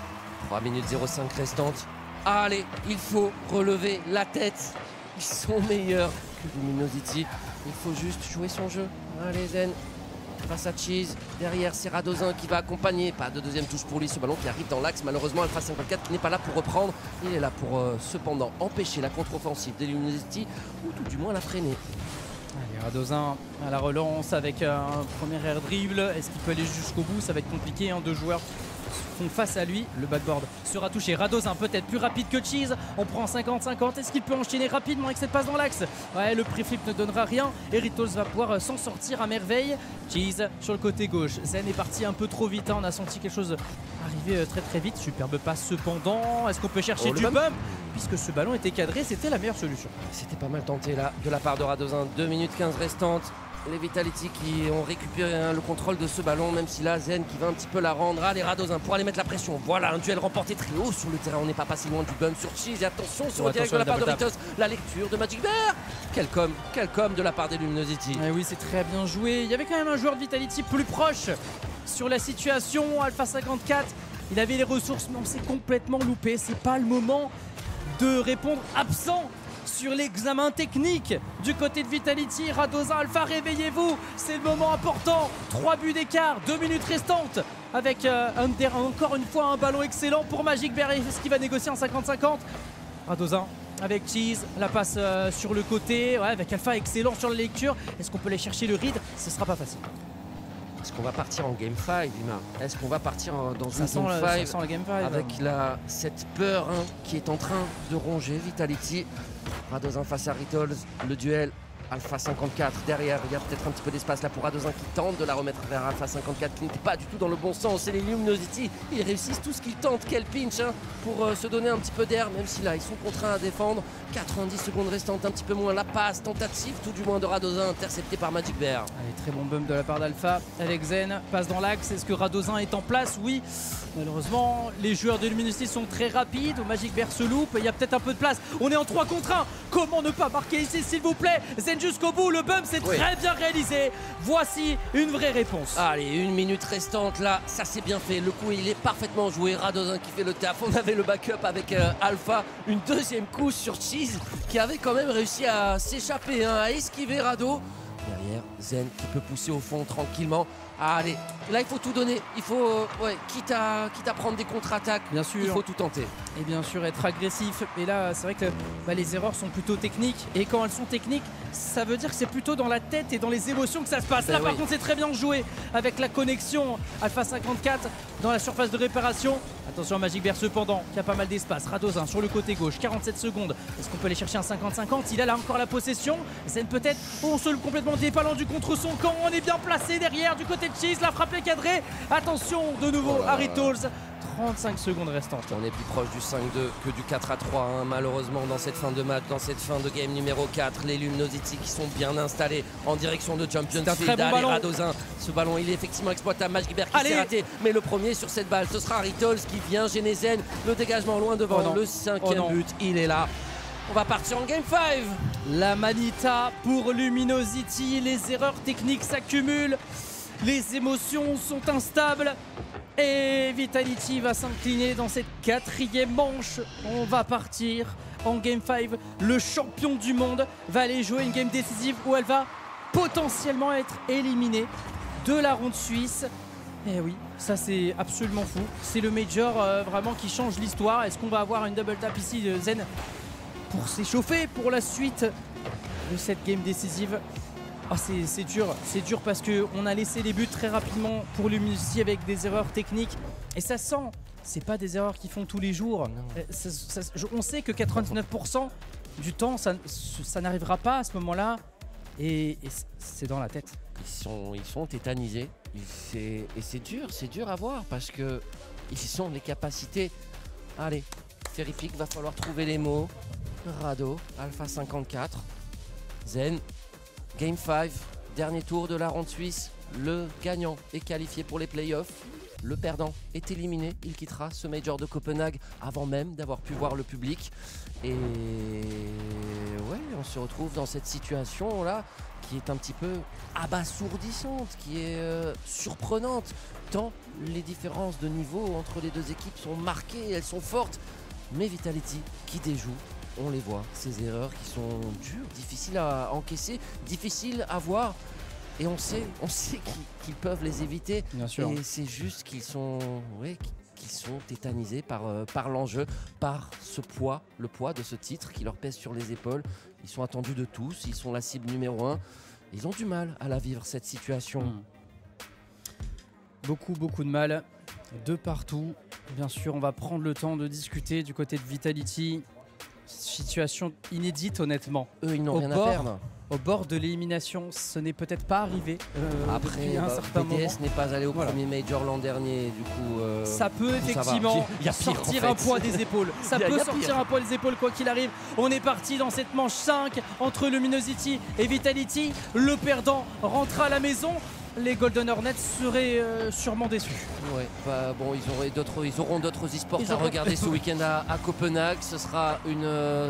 3 minutes 05 restantes. Allez, il faut relever la tête. Ils sont meilleurs que Luminosity. Il faut juste jouer son jeu. Allez Zen, face à Cheese. Derrière, c'est Radozin qui va accompagner. Pas de deuxième touche pour lui. Ce ballon qui arrive dans l'axe. Malheureusement, Alpha 54 n'est pas là pour reprendre. Il est là pour cependant empêcher la contre-offensive des Luminosity, ou tout du moins la freiner. Allez, Radozin à la relance avec un premier air dribble. Est-ce qu'il peut aller jusqu'au bout? Ça va être compliqué, hein, 2 joueurs font face à lui. Le backboard sera touché. Radozin peut-être plus rapide que Cheese. On prend 50-50. Est-ce qu'il peut enchaîner rapidement avec cette passe dans l'axe? Ouais, le pré-flip ne donnera rien. Et Ritos va pouvoir s'en sortir à merveille. Cheese sur le côté gauche. Zen est parti un peu trop vite, hein. On a senti quelque chose arriver très très vite. Superbe passe cependant. Est-ce qu'on peut chercher du bump? Puisque ce ballon était cadré, c'était la meilleure solution. C'était pas mal tenté là de la part de Radozin. 2 minutes 15 restantes. Les Vitality qui ont récupéré le contrôle de ce ballon, même si là Zen qui va un petit peu la rendre. Allez Radozin pour aller mettre la pression. Voilà un duel remporté très haut sur le terrain. On n'est pas passé loin du bump sur Cheese. Et attention sur le direct de la part de Ritos. La lecture de Magic Bear. Quel com de la part des Luminosity. Et oui, c'est très bien joué. Il y avait quand même un joueur de Vitality plus proche sur la situation. Alpha 54, il avait les ressources, mais on s'est complètement loupé. C'est pas le moment de répondre absent sur l'examen technique du côté de Vitality. Radozin, Alpha, réveillez-vous, c'est le moment important. 3 buts d'écart, 2 minutes restantes avec encore une fois un ballon excellent pour Magic Bear. Est-ce qu'il va négocier en 50-50? Radozin avec Cheese, la passe sur le côté, ouais, avec Alpha excellent sur la lecture. Est-ce qu'on peut aller chercher le read? Ce sera pas facile. Est-ce qu'on va partir en Game 5, Ima? Est-ce qu'on va partir dans ça un Game 5 Game 5 avec cette peur, hein, qui est en train de ronger Vitality? Radozin face à Ritos, le duel. Alpha 54 derrière, il y a peut-être un petit peu d'espace là pour Radozin qui tente de la remettre vers Alpha 54 qui n'était pas du tout dans le bon sens. Et les Luminosity, ils réussissent tout ce qu'ils tentent. Quel pinch, hein, pour se donner un petit peu d'air, même si là ils sont contraints à défendre. 90 secondes restantes, un petit peu moins. La passe tentative tout du moins de Radozin, interceptée par Magic Bear. Allez, très bon bump de la part d'Alpha avec Zen, passe dans l'axe. Est-ce que Radozin est en place? Oui. Malheureusement, les joueurs de Luminosity sont très rapides. Magic Bear se loupe, il y a peut-être un peu de place. On est en 3 contre 1. Comment ne pas marquer ici, s'il vous plaît? Zen jusqu'au bout, le bump c'est très bien réalisé. Voici une vraie réponse. Allez, 1 minute restante là, ça c'est bien fait. Le coup il est parfaitement joué. Radozin qui fait le taf. On avait le backup avec Alpha. Une deuxième couche sur Cheese qui avait quand même réussi à s'échapper, hein, à esquiver Rado. Derrière, Zen qui peut pousser au fond tranquillement. Allez, là il faut tout donner. Il faut, quitte à prendre des contre-attaques, bien sûr, il faut tout tenter. Et bien sûr être agressif. Et là c'est vrai que les erreurs sont plutôt techniques. Et quand elles sont techniques, ça veut dire que c'est plutôt dans la tête et dans les émotions que ça se passe. Là par contre c'est très bien joué avec la connexion Alpha 54 dans la surface de réparation. Attention à Magic Bear cependant qui a pas mal d'espace. Radozin sur le côté gauche, 47 secondes. Est-ce qu'on peut aller chercher un 50-50? Il a là encore la possession. Zen peut-être, on se complètement dépalendu contre son camp. On est bien placé derrière du côté de Cheese. La frappe est cadrée. Attention de nouveau à Ritos. 35 secondes restantes. On est plus proche du 5-2 que du 4-3, hein, malheureusement dans cette fin de match, dans cette fin de game numéro 4. Les Luminosity qui sont bien installés en direction de Champions Field. Bon ballon. Radozin, ce ballon il est effectivement exploitable. Magic Bear qui s'est raté, mais le premier sur cette balle ce sera Ritos qui vient gêner Zen. Le dégagement loin devant, le 5e but, il est là. On va partir en Game 5. La manita pour Luminosity, les erreurs techniques s'accumulent, les émotions sont instables. Et Vitality va s'incliner dans cette 4e manche. On va partir en Game 5. Le champion du monde va aller jouer une game décisive où elle va potentiellement être éliminée de la ronde suisse. Et oui, ça c'est absolument fou. C'est le Major vraiment qui change l'histoire. Est-ce qu'on va avoir une double tap ici de Zen pour s'échauffer pour la suite de cette game décisive? Oh, c'est dur parce qu'on a laissé les buts très rapidement pour Luminosity avec des erreurs techniques. Et ça sent, c'est pas des erreurs qu'ils font tous les jours. On sait que 99% du temps, ça n'arrivera pas à ce moment-là. Et c'est dans la tête. Ils sont tétanisés. Et c'est dur à voir parce que ils ont les capacités. Allez, Terrific, va falloir trouver les mots. Rado, Alpha 54, Zen. Game 5, dernier tour de la ronde suisse. Le gagnant est qualifié pour les playoffs. le perdant est éliminé. Il quittera ce Major de Copenhague avant même d'avoir pu voir le public. Et ouais, on se retrouve dans cette situation-là qui est un petit peu abasourdissante, qui est surprenante, tant les différences de niveau entre les deux équipes sont marquées, elles sont fortes. Mais Vitality qui déjoue, on les voit, ces erreurs qui sont dures, difficiles à encaisser, difficiles à voir. Et on sait qu'ils peuvent les éviter. Bien sûr. Et c'est juste qu'ils sont, qu'ils sont tétanisés par l'enjeu, par ce poids, le poids de ce titre qui leur pèse sur les épaules. Ils sont attendus de tous, ils sont la cible numéro 1. Ils ont du mal à la vivre, cette situation. Beaucoup de mal, de partout. Bien sûr, on va prendre le temps de discuter du côté de Vitality. Situation inédite, honnêtement. Eux, ils n'ont rien à perdre. Au bord de l'élimination, ce n'est peut-être pas arrivé Après, depuis un certain moment. BDS n'est pas allé au premier Major l'an dernier, du coup... ça peut effectivement sortir un poids des épaules. Ça peut sortir un poids des épaules quoi qu'il arrive. On est parti dans cette manche 5 entre Luminosity et Vitality. Le perdant rentre à la maison. Les Golden Hornets seraient sûrement déçus. Ouais, bon, ils auront d'autres e-sports à regarder ce week-end à Copenhague. Ce sera une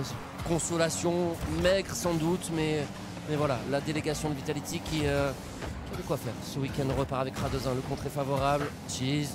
consolation maigre sans doute, mais voilà, la délégation de Vitality qui a de quoi faire. Ce week-end repart avec Radozin, le contre est favorable. Cheese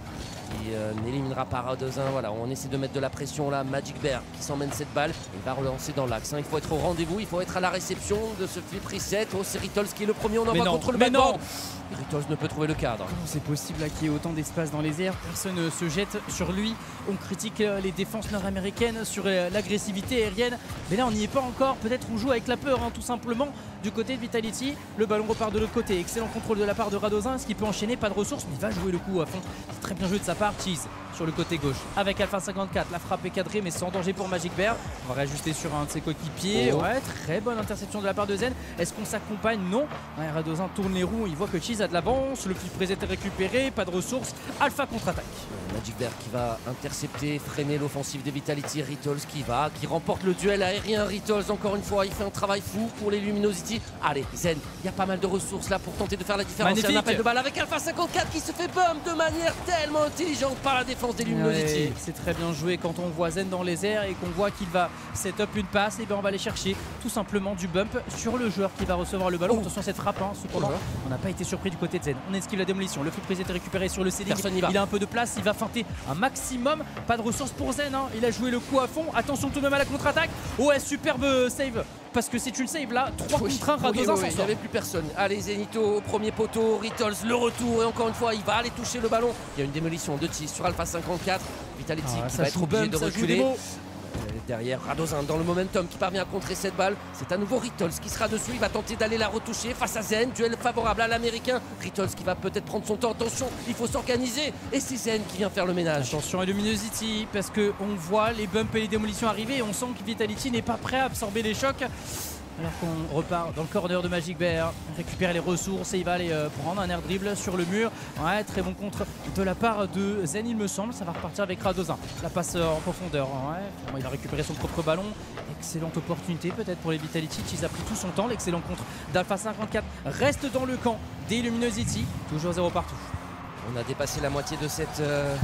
qui n'éliminera pas Radozin. Voilà, on essaie de mettre de la pression là. Magic Bear qui s'emmène cette balle et va relancer dans l'axe. Il faut être au rendez-vous, il faut être à la réception de ce flip reset. Oh, c'est Rittles qui est le premier, on envoie contre le backboard. Rittles ne peut trouver le cadre. Comment c'est possible qu'il y ait autant d'espace dans les airs? Personne ne se jette sur lui. On critique les défenses nord-américaines sur l'agressivité aérienne. Mais là, on n'y est pas encore. Peut-être on joue avec la peur, tout simplement. Du côté de Vitality, le ballon repart de l'autre côté. Excellent contrôle de la part de Radozin. Est-ce qu'il peut enchaîner? Pas de ressources, mais il va jouer le coup à fond. C'est très bien joué de sa part. Cheese sur le côté gauche avec Alpha 54. La frappe est cadrée, mais sans danger pour Magic Bear. On va réajuster sur un de ses coéquipiers. Ouais, très bonne interception de la part de Zen. Est-ce qu'on s'accompagne? Non. Ouais, Radozin tourne les roues. Il voit que Cheese a de l'avance. Le flip reset est récupéré. Pas de ressources. Alpha contre-attaque. Magic Bear qui va intercepter, freiner l'offensive de Vitality. Rittles qui remporte le duel aérien. Rittles, encore une fois, il fait un travail fou pour les Luminosity. Allez, Zen, il y a pas mal de ressources là pour tenter de faire la différence. Magnifique. Il y a un appel de balle avec Alpha 54 qui se fait bump de manière tellement intelligente par la défense des Luminosity. Ouais, c'est très bien joué quand on voit Zen dans les airs et qu'on voit qu'il va set up une passe. Et bien on va aller chercher tout simplement du bump sur le joueur qui va recevoir le ballon. Attention à cette frappe, cependant on n'a pas été surpris du côté de Zen. On esquive la démolition, le flip reset est récupéré sur le ceiling. Il a un peu de place, il va feinter un maximum. Pas de ressources pour Zen, il a joué le coup à fond. Attention tout de même à la contre-attaque. Ouais, superbe save. Parce que c'est une save là, 3 contre 1, Radozin s'en sort. Il n'y avait plus personne. Allez, Zenito au premier poteau, Rittles le retour et encore une fois il va aller toucher le ballon. Il y a une démolition de Cheese sur Alpha 54. Vitality qui va être obligé de reculer. Derrière Radozin dans le momentum qui parvient à contrer cette balle. C'est à nouveau Rittles qui sera dessus. Il va tenter d'aller la retoucher face à Zen. Duel favorable à l'américain. Rittles qui va peut-être prendre son temps. Attention, il faut s'organiser. Et c'est Zen qui vient faire le ménage. Attention à Luminosity parce qu'on voit les bumps et les démolitions arriver. Et on sent que Vitality n'est pas prêt à absorber les chocs. Alors qu'on repart dans le corner de Magic Bear, récupérer les ressources et il va aller prendre un air dribble sur le mur. Ouais, très bon contre de la part de Zen, il me semble. Ça va repartir avec Radozin. La passe en profondeur. Ouais. Il va récupérer son propre ballon. Excellente opportunité peut-être pour les Vitality. Cheese a pris tout son temps. L'excellent contre d'Alpha 54 reste dans le camp des Luminosity. Toujours 0 partout. On a dépassé la moitié de cette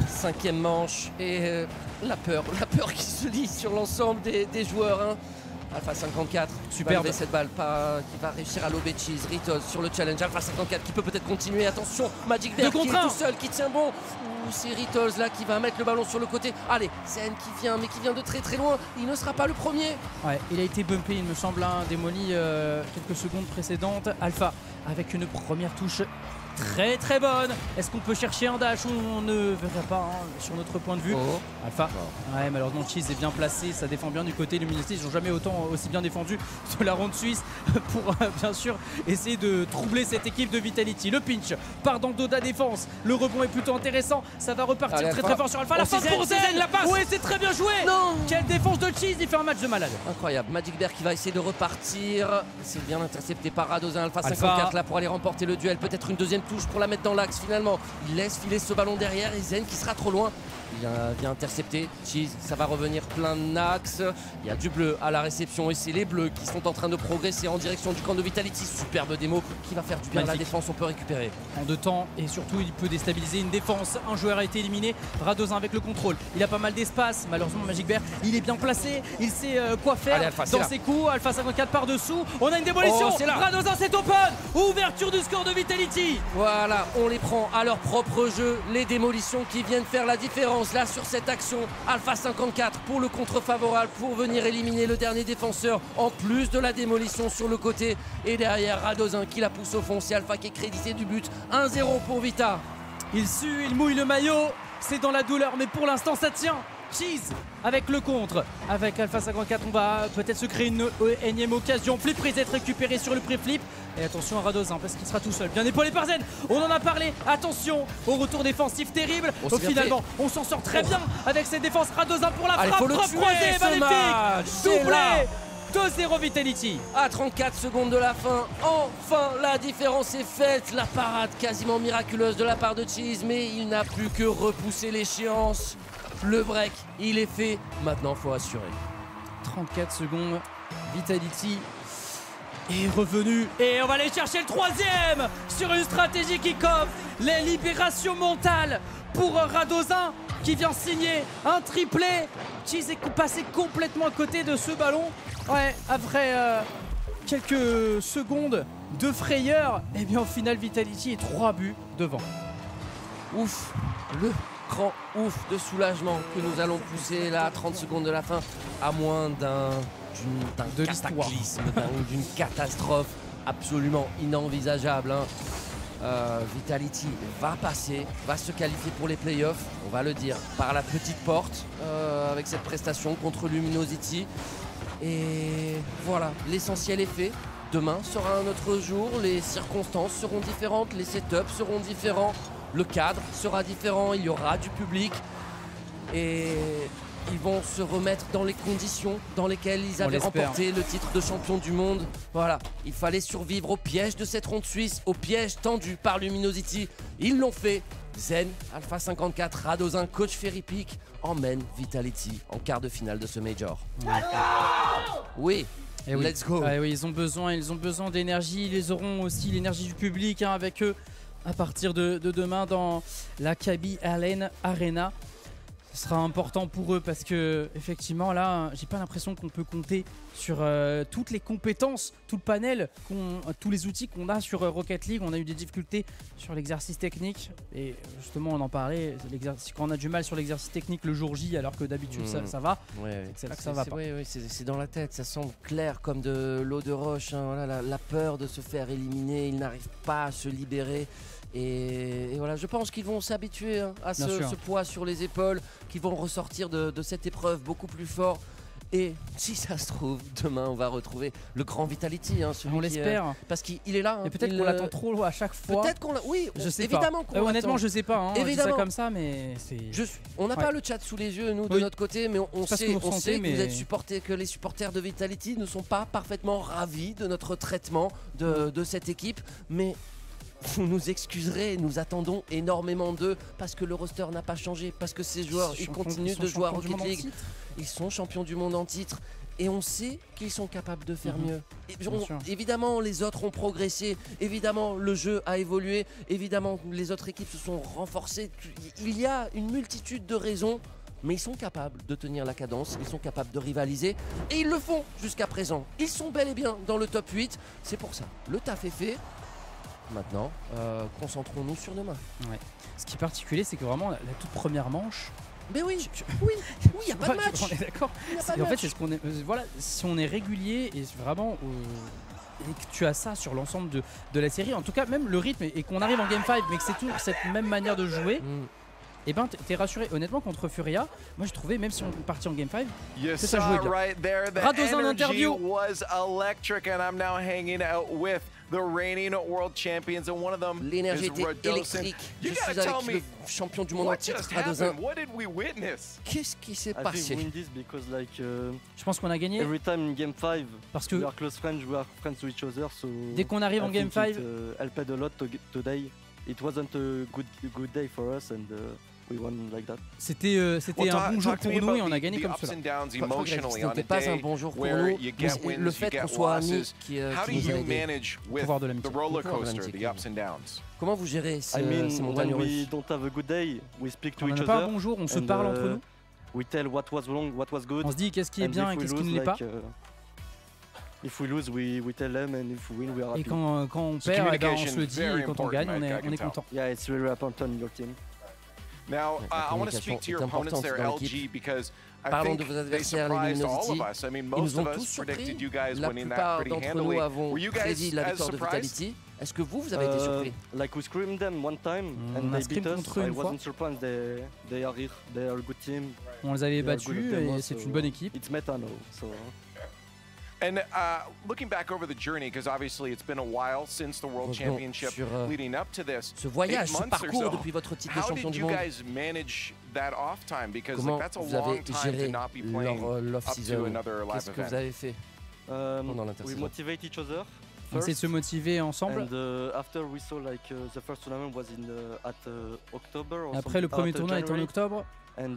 5e manche et la peur qui se lit sur l'ensemble des joueurs. Alpha 54 super va cette balle qui va réussir à lober Cheese. Rittles sur le challenge. Alpha 54 qui peut peut-être continuer. Attention, Magic Bear qui est tout seul, qui tient bon. C'est Rittles là qui va mettre le ballon sur le côté. Allez, Zen qui vient, mais qui vient de très loin. Il ne sera pas le premier. Ouais, il a été bumpé, il me semble, démoli quelques secondes précédentes. Alpha avec une première touche très bonne. Est-ce qu'on peut chercher un dash? On ne verra pas sur notre point de vue. Alpha. Ouais, malheureusement Cheese est bien placé, ça défend bien du côté Luminosity. Ils n'ont jamais aussi bien défendu de la ronde suisse pour bien sûr essayer de troubler cette équipe de Vitality. Le pinch part dans le dos de la défense. Le rebond est plutôt intéressant. Ça va repartir très fort sur Alpha. La fin pour Zen. La passe. Ouais, c'est très bien joué. Non. Quelle défense de Cheese. Il fait un match de malade. Incroyable. Magic Bear qui va essayer de repartir. C'est bien intercepté par Radozin. Alpha 54 là pour aller remporter le duel. Peut-être une deuxième touche pour la mettre dans l'axe finalement. Il laisse filer ce ballon derrière et Zen qui sera trop loin. vient intercepter. Cheese, ça va revenir plein d'axes. Il y a du bleu à la réception et c'est les bleus qui sont en train de progresser en direction du camp de Vitality. Superbe démo qui va faire du bien à la défense, on peut récupérer. En 2 temps et surtout il peut déstabiliser une défense. Un joueur a été éliminé, Radozin avec le contrôle. Il a pas mal d'espace, malheureusement Magic Bear il est bien placé, il sait quoi faire. Allez, Alpha, dans ses coups. Alpha 54 par dessous, on a une démolition. Radozin c'est open, ouverture du score de Vitality. Voilà, on les prend à leur propre jeu, les démolitions qui viennent faire la différence là sur cette action. Alpha 54 pour le contre favorable pour venir éliminer le dernier défenseur en plus de la démolition sur le côté et derrière Radozin qui la pousse au fond. C'est Alpha qui est crédité du but. 1-0 pour Vita. Il sue, il mouille le maillot, c'est dans la douleur mais pour l'instant ça tient. Cheese avec le contre, avec Alpha 54 on va peut-être se créer une énième occasion. Flip prise d'être récupéré sur le pré-flip. Et attention à Radozin parce qu'il sera tout seul. Bien épaulé par Zen, on en a parlé. Attention au retour défensif terrible. Finalement on s'en sort très bien avec cette défense. Radozin pour la frappe, croisée, magnifique. Doublé, 2-0 Vitality. À 34 secondes de la fin, enfin la différence est faite. La parade quasiment miraculeuse de la part de Cheese, mais il n'a plus que repousser l'échéance. Le break, il est fait. Maintenant, faut assurer. 34 secondes, Vitality est revenu. Et on va aller chercher le 3e sur une stratégie qui coffre les libérations mentales pour Radozin qui vient signer un triplé. Cheese est passé complètement à côté de ce ballon. Ouais, après quelques secondes de frayeur, et bien au final Vitality est 3 buts devant. Ouf, le grand ouf de soulagement que nous allons pousser là à 30 secondes de la fin, à moins d'un cataclysme, d'une catastrophe absolument inenvisageable. Vitality va passer, va se qualifier pour les playoffs, on va le dire, par la petite porte avec cette prestation contre Luminosity. Et voilà, l'essentiel est fait. Demain sera un autre jour, les circonstances seront différentes, les setups seront différents, le cadre sera différent, il y aura du public et ils vont se remettre dans les conditions dans lesquelles ils avaient remporté le titre de champion du monde. Voilà, il fallait survivre au piège de cette ronde suisse, au piège tendu par Luminosity. Ils l'ont fait. Zen, Alpha 54, Radozin, coach Ferry Peak emmène Vitality en quart de finale de ce Major. Oui. Et oui. Let's go. Oui, ils ont besoin d'énergie. Ils auront aussi l'énergie du public avec eux à partir de demain dans la Kaby Allen Arena. Ce sera important pour eux parce que effectivement là, j'ai pas l'impression qu'on peut compter sur toutes les compétences, tout le panel, tous les outils qu'on a sur Rocket League. On a eu des difficultés sur l'exercice technique et justement on en parlait, quand on a du mal sur l'exercice technique le jour J alors que d'habitude ça va, c'est là que ça va pas. Oui, c'est dans la tête, ça semble clair comme de l'eau de roche, hein. Voilà, la peur de se faire éliminer, ils n'arrivent pas à se libérer. Et voilà, je pense qu'ils vont s'habituer à ce poids sur les épaules, qu'ils vont ressortir de cette épreuve beaucoup plus fort. Et si ça se trouve, demain on va retrouver le grand Vitality. On l'espère. Parce qu'il est là. Et peut-être qu'on l'attend trop à chaque fois. Peut-être qu'on l'a. Oui, je sais évidemment pas. Honnêtement, je sais pas. Je dis ça comme ça, mais c'est. On n'a pas le chat sous les yeux, nous, de notre côté, mais on sait que vous êtes supportés, que les supporters de Vitality ne sont pas parfaitement ravis de notre traitement de cette équipe. Mais vous nous excuserez, nous attendons énormément d'eux parce que le roster n'a pas changé, parce que ces joueurs ils continuent de jouer à Rocket League. Ils sont champions du monde en titre et on sait qu'ils sont capables de faire mieux. Évidemment, les autres ont progressé, évidemment, le jeu a évolué, évidemment, les autres équipes se sont renforcées. Il y a une multitude de raisons, mais ils sont capables de tenir la cadence, ils sont capables de rivaliser et ils le font jusqu'à présent. Ils sont bel et bien dans le top 8, c'est pour ça. Le taf est fait. Maintenant, concentrons-nous sur demain. Ouais. Ce qui est particulier, c'est que vraiment la toute première manche. Mais oui, il n'y a pas de match. On est d'accord. En fait, c'est ce qu'on est. Voilà, si on est régulier et vraiment et que tu as ça sur l'ensemble de la série, en tout cas même le rythme et qu'on arrive en Game 5, mais que c'est toujours cette même manière de jouer. Et ben t'es rassuré. Honnêtement contre Furia, moi j'ai trouvé même si on est parti en Game 5 que ça jouait bien. Radozin en interview. L'énergie était électrique. Je suis avec le champion du monde en titre, Radozin. Qu'est-ce qui s'est passé? Je pense qu'on a gagné. Parce que dès qu'on arrive en Game 5, It wasn't a good day for us and we won like that. C'était un bon jour pour nous et on a gagné comme cela. Ce n'était pas un bon jour pour nous. Le fait qu'on soit amis qui nous a aidés. Pouvoir de l'amitié. Comment vous gérez ces montagnes when we russes? don't have a good day, we speak to On each n'a pas un other. bon jour, on se and, parle entre nous. We tell what was wrong, what was good. On se dit qu'est-ce qui est and bien if et we qu'est-ce qui lose, ne l'est pas. If we lose, we tell them, and if we win, we are happy. Et quand on perd, eh ben, on se le dit, et quand on gagne, on est content. Yeah, it's really important in your team. Now, I want to speak to your opponents there, LG, because I Parlons de think vos they adversaires, surprised all Luminosity. of us. I mean, Ils most nous ont of tous us predicted surpris. you guys La winning that plupart pretty d'entre handily. nous avons Were you prédit guys la as victoire de surprised? Vitality. Est-ce que vous avez été surpris? Like we screamed them one time, On and a they beat scream us. contre eux I une fois. wasn't surprised. They are here. They are a good team. On les avait They are battus good than et us, c'est so une bonne équipe. It's meta now, so. And looking back over the journey, because obviously it's been a while since the World Revenons Championship sur, leading up to this. Ce voyage, 8 ce months or parcours so. depuis votre titre de How champion did du you monde. guys manage that off time? Because Comment like, that's a vous long avez time géré to not be playing leur up to l'off-season? another live Qu'est-ce que vous event. avez fait pendant We l'intersaison? motivate each other. On essaie de First, se motiver ensemble. and after we saw like the first tournament was in at October or Après, le premier at tournoi est en January. octobre. And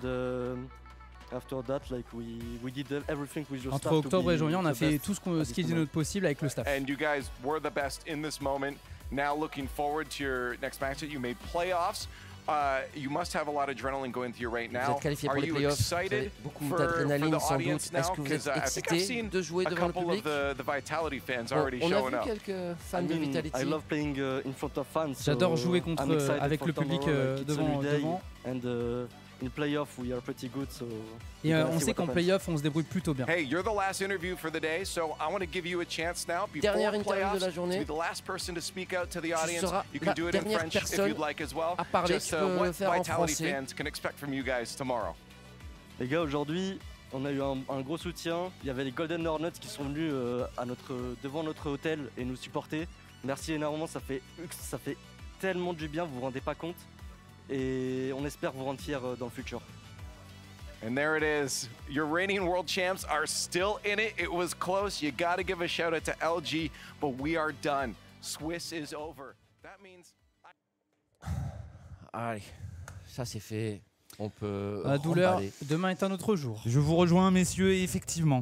after that, like we did everything with your Entre staff to octobre et be janvier, on a the fait best tout at ce this qui est de moment. notre possible avec le staff. And you guys were the best in this moment. Now looking forward to your next match that you made playoffs. You must have a lot of adrenaline going through you right Vous now. êtes qualifié Are pour les you playoffs. Vous excited avez beaucoup for d'adrénaline the sans audience doute. now? Est-ce que vous êtes 'Cause I think I've excité seen de jouer a devant le couple of public? the Vitality fans On already a showing vu up. quelques fans I de mean, Vitality. I love playing in front of fans. J'adore so jouer I'm excited avec for le public tomorrow, like, it's a devant. new day, And in playoff, we are pretty good. So Et we're gonna on see sait what qu'en happens. playoff, on se débrouille plutôt bien. Hey, you're the last interview for the day, so I want to give you a chance now before Dernière interview de playoffs la to journée. be the last person to speak out to the audience. seras You la can do it in dernière French if personne you'd like as well. à parler. Just Tu peux le what faire en Vitality français. fans can expect from you guys tomorrow. Les gars, aujourd'hui, on a eu un gros soutien. Il y avait les Golden Hornets qui sont venus devant notre hôtel et nous supporter. Merci énormément, ça fait tellement du bien, vous vous rendez pas compte. Et on espère vous rendre fiers dans le futur. And there it is. Your reigning world champs are still in it. It was close. You got to give a shout out to LG, but we are done. Swiss is over. That means Allez, ça c'est fait. On peut. La douleur, remballer. demain est un autre jour. Je vous rejoins, messieurs, et effectivement.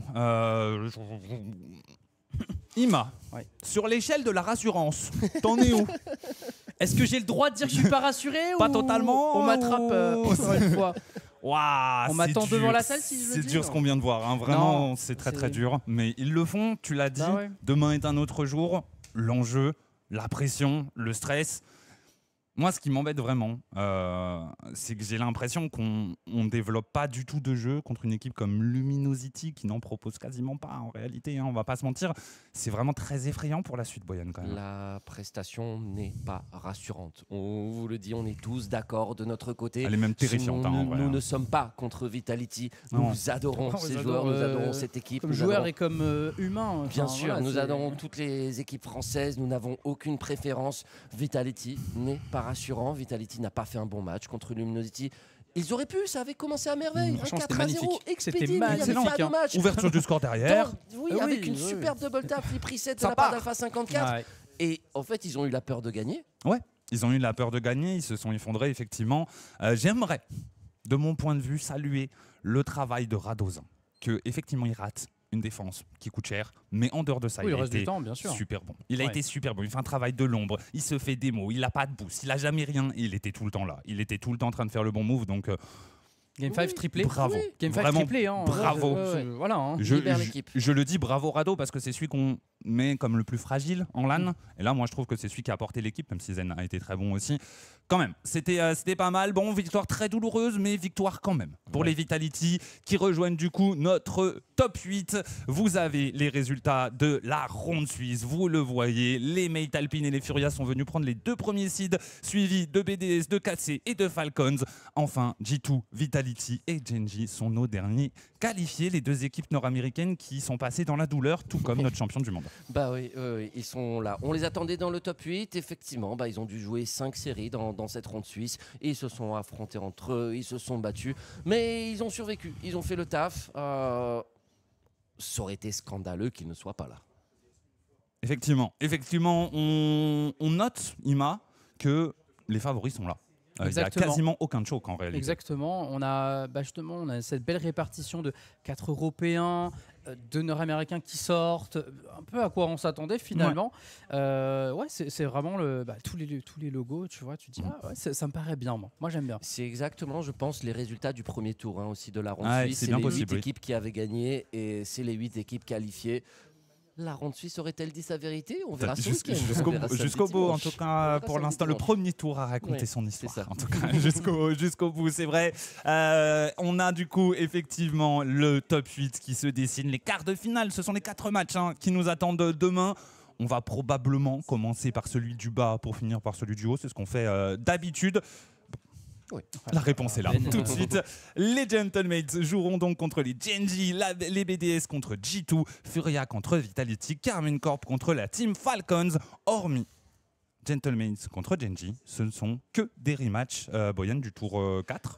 Ima, Ouais. sur l'échelle de la rassurance, t'en es où? Est-ce que j'ai le droit de dire que je suis pas rassuré Pas ou totalement, on m'attrape ou- encore une fois? Waouh, On m'attend c'est devant dur. la salle, si je veux C'est dire. dur ce qu'on vient de voir, hein. Vraiment, Non, c'est très c'est- très dur. Mais ils le font, tu l'as dit. Bah ouais. Demain est un autre jour. L'enjeu, la pression, le stress. Moi, ce qui m'embête vraiment, c'est que j'ai l'impression qu'on ne développe pas du tout de jeu contre une équipe comme Luminosity qui n'en propose quasiment pas en réalité, hein, on va pas se mentir. C'est vraiment très effrayant pour la suite, Boyan, quand même. La prestation n'est pas rassurante. On vous le dit, on est tous d'accord de notre côté. Elle est même terrifiante, hein, en vrai, Nous hein. ne sommes pas contre Vitality. Non. Nous adorons On ces les joueurs, adore, nous adorons cette équipe. Comme nous joueur adorons- et comme humain. Bien Enfin, sûr, voilà, nous c'est- adorons toutes les équipes françaises. Nous n'avons aucune préférence. Vitality n'est pas rassurant. Vitality n'a pas fait un bon match contre Luminosity. Ils auraient pu, ça avait commencé à merveille. Franchement, Un c'était 4-0, magnifique. expédié, C'était mais il y avait magnifique, pas de hein. match. Ouverture du score derrière. Oui, Ah avec oui, une oui. superbe double tap, flip reset de Ça la part part. d'Alpha 54. Ouais. Et en fait, ils ont eu la peur de gagner. Ouais, ils ont eu la peur de gagner, ils se sont effondrés, effectivement. J'aimerais, de mon point de vue, saluer le travail de Radozin, que effectivement il rate une défense qui coûte cher, mais en dehors de ça, Oui, il le a reste du été temps, bien sûr. super bon. Il a Ouais. été super bon, il fait un travail de l'ombre, il se fait des mots, il n'a pas de boost, il n'a jamais rien, et il était tout le temps là. Il était tout le temps en train de faire le bon move, donc Game 5 triplé. bravo. Game 5 Vraiment, triplé. Hein. bravo. Voilà. Hein. Je, libère je- l'équipe. je le dis bravo Rado parce que c'est celui qu'on met comme le plus fragile en LAN. Et là, moi, je trouve que c'est celui qui a apporté l'équipe, même si Zen a été très bon aussi. Quand même, c'était pas mal. Bon, victoire très douloureuse, mais victoire quand même pour Ouais. les Vitality qui rejoignent du coup notre top 8. Vous avez les résultats de la ronde suisse. Vous le voyez, les Mate Alpine et les Furia sont venus prendre les 2 premiers seeds, suivis de BDS, de KC et de Falcons. Enfin, G2, Vitality et Genji sont nos derniers qualifiés. Les 2 équipes nord-américaines qui sont passées dans la douleur, tout comme notre champion du monde. Bah oui, ils sont là. On les attendait dans le top 8. Effectivement, bah, ils ont dû jouer 5 séries dans cette ronde suisse. Et ils se sont affrontés entre eux, ils se sont battus. Mais ils ont survécu, ils ont fait le taf. Ça aurait été scandaleux qu'ils ne soient pas là. Effectivement, on note, Ima, que les favoris sont là. Il n'y a Exactement. quasiment aucun choke en réalité. Exactement. On a justement on a cette belle répartition de 4 Européens, 2 Nord-Américains qui sortent, un peu à quoi on s'attendait finalement. Ouais, c'est vraiment tous les logos, tu vois, tu te dis ah ouais, ça me paraît bien, moi j'aime bien. C'est exactement, je pense, les résultats du premier tour aussi de la ronde Ouais, suisse. c'est C'est bien les possible, 8 oui. équipes qui avaient gagné et c'est les 8 équipes qualifiées. La ronde suisse aurait-elle dit sa vérité? On verra ce week-end. On verra ça Jusqu'au bout, en dimanche. tout On cas, verra pour ça l'instant, le dimanche. premier tour a raconté Ouais, son c'est histoire. ça. En tout cas, jusqu'au bout, c'est vrai. On a du coup, effectivement, le top 8 qui se dessine. Les quarts de finale, ce sont les 4 matchs qui nous attendent demain. On va probablement commencer par celui du bas pour finir par celui du haut. C'est ce qu'on fait d'habitude. Oui. La réponse est là. Tout de suite, les Gentlemates joueront donc contre les Genji, les BDS contre G2, Furia contre Vitality, Karmine Corp contre la Team Falcons. Hormis Gentlemates contre Genji, ce ne sont que des rematchs, Boyan, du tour 4.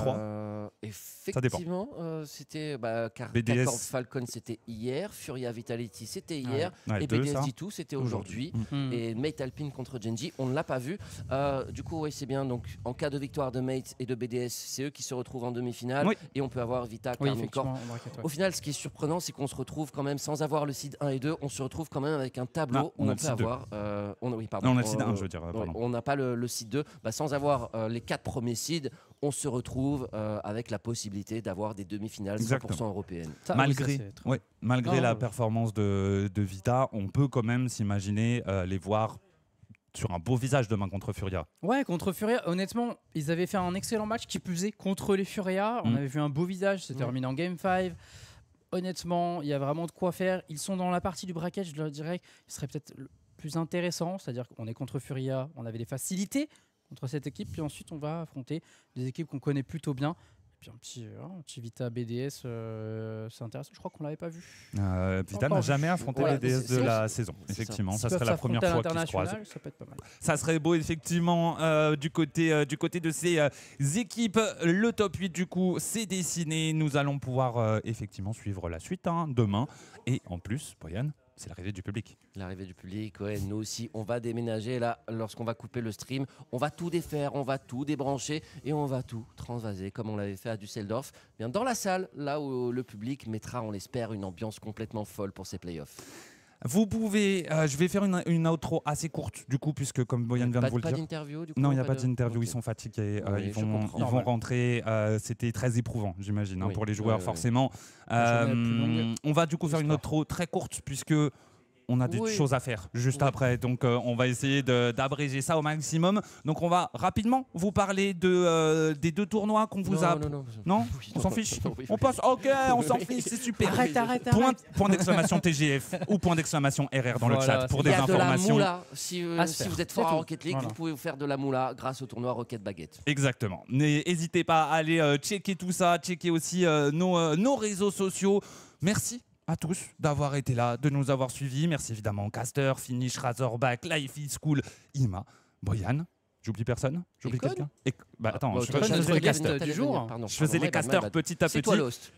Effectivement, c'était BDS. Corp Falcon, c'était hier, Furia Vitality, c'était hier, Ouais, et deux, BDS ça. G2, c'était aujourd'hui. Mm. Et Mate Alpine contre Genji, on ne l'a pas vu. Du coup, oui, c'est bien. Donc, en cas de victoire de Mate et de BDS, c'est eux qui se retrouvent en demi-finale. Oui. Et on peut avoir Vita, Oui, Karmine Corp. effectivement, en bracket, ouais. Au final, ce qui est surprenant, c'est qu'on se retrouve quand même, sans avoir le seed 1 et 2, on se retrouve quand même avec un tableau Non, où on a on le peut seed 2. avoir. Oui, pardon. Non, on a le seed 1, je veux dire. Ouais, Pardon. on n'a pas le seed 2. Sans avoir les 4 premiers seeds, on se retrouve avec la possibilité d'avoir des demi-finales 100% Exactement. européennes. Ça, oui, Malgré, ça, c'est très ouais, malgré Non, la performance de Vita, on peut quand même s'imaginer les voir sur un beau visage demain contre Furia. Ouais, contre Furia, honnêtement, ils avaient fait un excellent match qui plus est contre les Furia. On avait vu un beau visage, c'était terminé en Game 5. Honnêtement, il y a vraiment de quoi faire. Ils sont dans la partie du bracket, je leur dirais, il serait peut-être le plus intéressant, c'est-à-dire qu'on est contre Furia, on avait des facilités contre cette équipe, puis ensuite on va affronter des équipes qu'on connaît plutôt bien. Et puis un petit Vita BDS, c'est intéressant. Je crois qu'on l'avait pas vu. Vita Encore n'a vu. jamais affronté Ouais, les DS de c'est la ça. saison. C'est ça. Effectivement, ça S'ils serait peuvent la première s'affronter à fois qu'ils se croisent. l'international, ça peut être pas mal. Ça serait beau, effectivement, du côté de ces équipes. Le top 8, du coup, c'est dessiné. Nous allons pouvoir effectivement suivre la suite demain. Et en plus, Boyan, c'est l'arrivée du public. L'arrivée du public, ouais, nous aussi, on va déménager là, lorsqu'on va couper le stream, on va tout défaire, on va tout débrancher et on va tout transvaser comme on l'avait fait à Düsseldorf, bien dans la salle, là où le public mettra, on l'espère, une ambiance complètement folle pour ces playoffs. Vous pouvez, je vais faire une outro assez courte, du coup, puisque comme Boyan vient de vous le Pas dire. d'interview du coup. Non, il n'y a pas d'interview, Ok. ils sont fatigués, Oui, ils je vont comprends. rentrer. C'était très éprouvant, j'imagine, Oui, pour les joueurs, oui. forcément. La journée la plus longue On va du coup faire une l'histoire. outro très courte, puisque on a des Oui. choses à faire juste Oui. après. Donc, on va essayer d'abréger ça au maximum. Donc, on va rapidement vous parler des 2 tournois qu'on vous a. Non, Oui, on s'en fiche. oui, On oui. passe. Ok, on s'en Oui. fiche, c'est super. Arrête. Point d'exclamation TGF ou point d'exclamation RR dans le Voilà, chat pour Il des y a de la informations. moula. Si à se si faire. vous êtes C'est fort à tout. Rocket League, Voilà. vous pouvez vous faire de la moula grâce au tournoi Rocket Baguette. Exactement. N'hésitez pas à aller checker tout ça, checker aussi nos réseaux sociaux. Merci à tous d'avoir été là, de nous avoir suivis. Merci évidemment Caster, Finish, Razorback, Life is Cool, Ima, Boyan. J'oublie personne? J'oublie Econ quelqu'un? Attends, Bon, je toi, je faisais faisais les les casters. casters du jour. Je faisais les casters petit à C'est petit. toi l'host.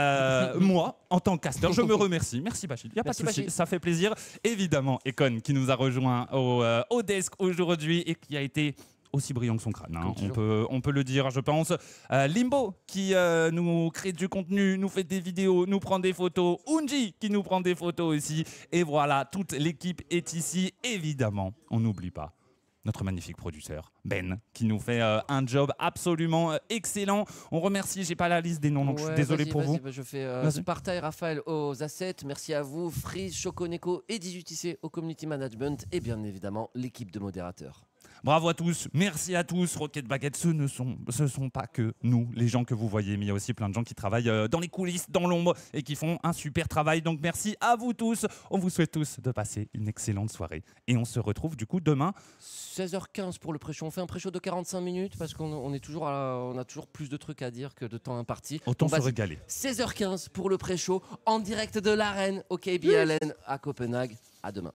Moi, en tant que caster, je me remercie. Merci Bachid. Il n'y a pas de Merci, souci, Bachid. ça fait plaisir. Évidemment, Econ qui nous a rejoint au desk aujourd'hui et qui a été aussi brillant que son crâne. Comme toujours. On peut le dire, je pense. Limbo qui nous crée du contenu, nous fait des vidéos, nous prend des photos. Unji qui nous prend des photos aussi. Et voilà, toute l'équipe est ici. Évidemment, on n'oublie pas notre magnifique producteur, Ben, qui nous fait un job absolument excellent. On remercie, j'ai pas la liste des noms, donc je suis désolé pour vous. Je fais Vas-y. Sparta et Raphaël aux assets. Merci à vous, Freeze, Choconeco et 18IC au community management et bien évidemment l'équipe de modérateurs. Bravo à tous, merci à tous. Rocket Baguette, ce ne sont pas que nous, les gens que vous voyez, mais il y a aussi plein de gens qui travaillent dans les coulisses, dans l'ombre et qui font un super travail. Donc merci à vous tous. On vous souhaite tous de passer une excellente soirée. Et on se retrouve du coup demain. 16h15 pour le pré-show. On fait un pré-show de 45 minutes parce qu'on est toujours on a toujours plus de trucs à dire que de temps imparti. Autant Donc, se vas-y, régaler. 16h15 pour le pré-show en direct de l'arène au KBLN à Copenhague. À demain.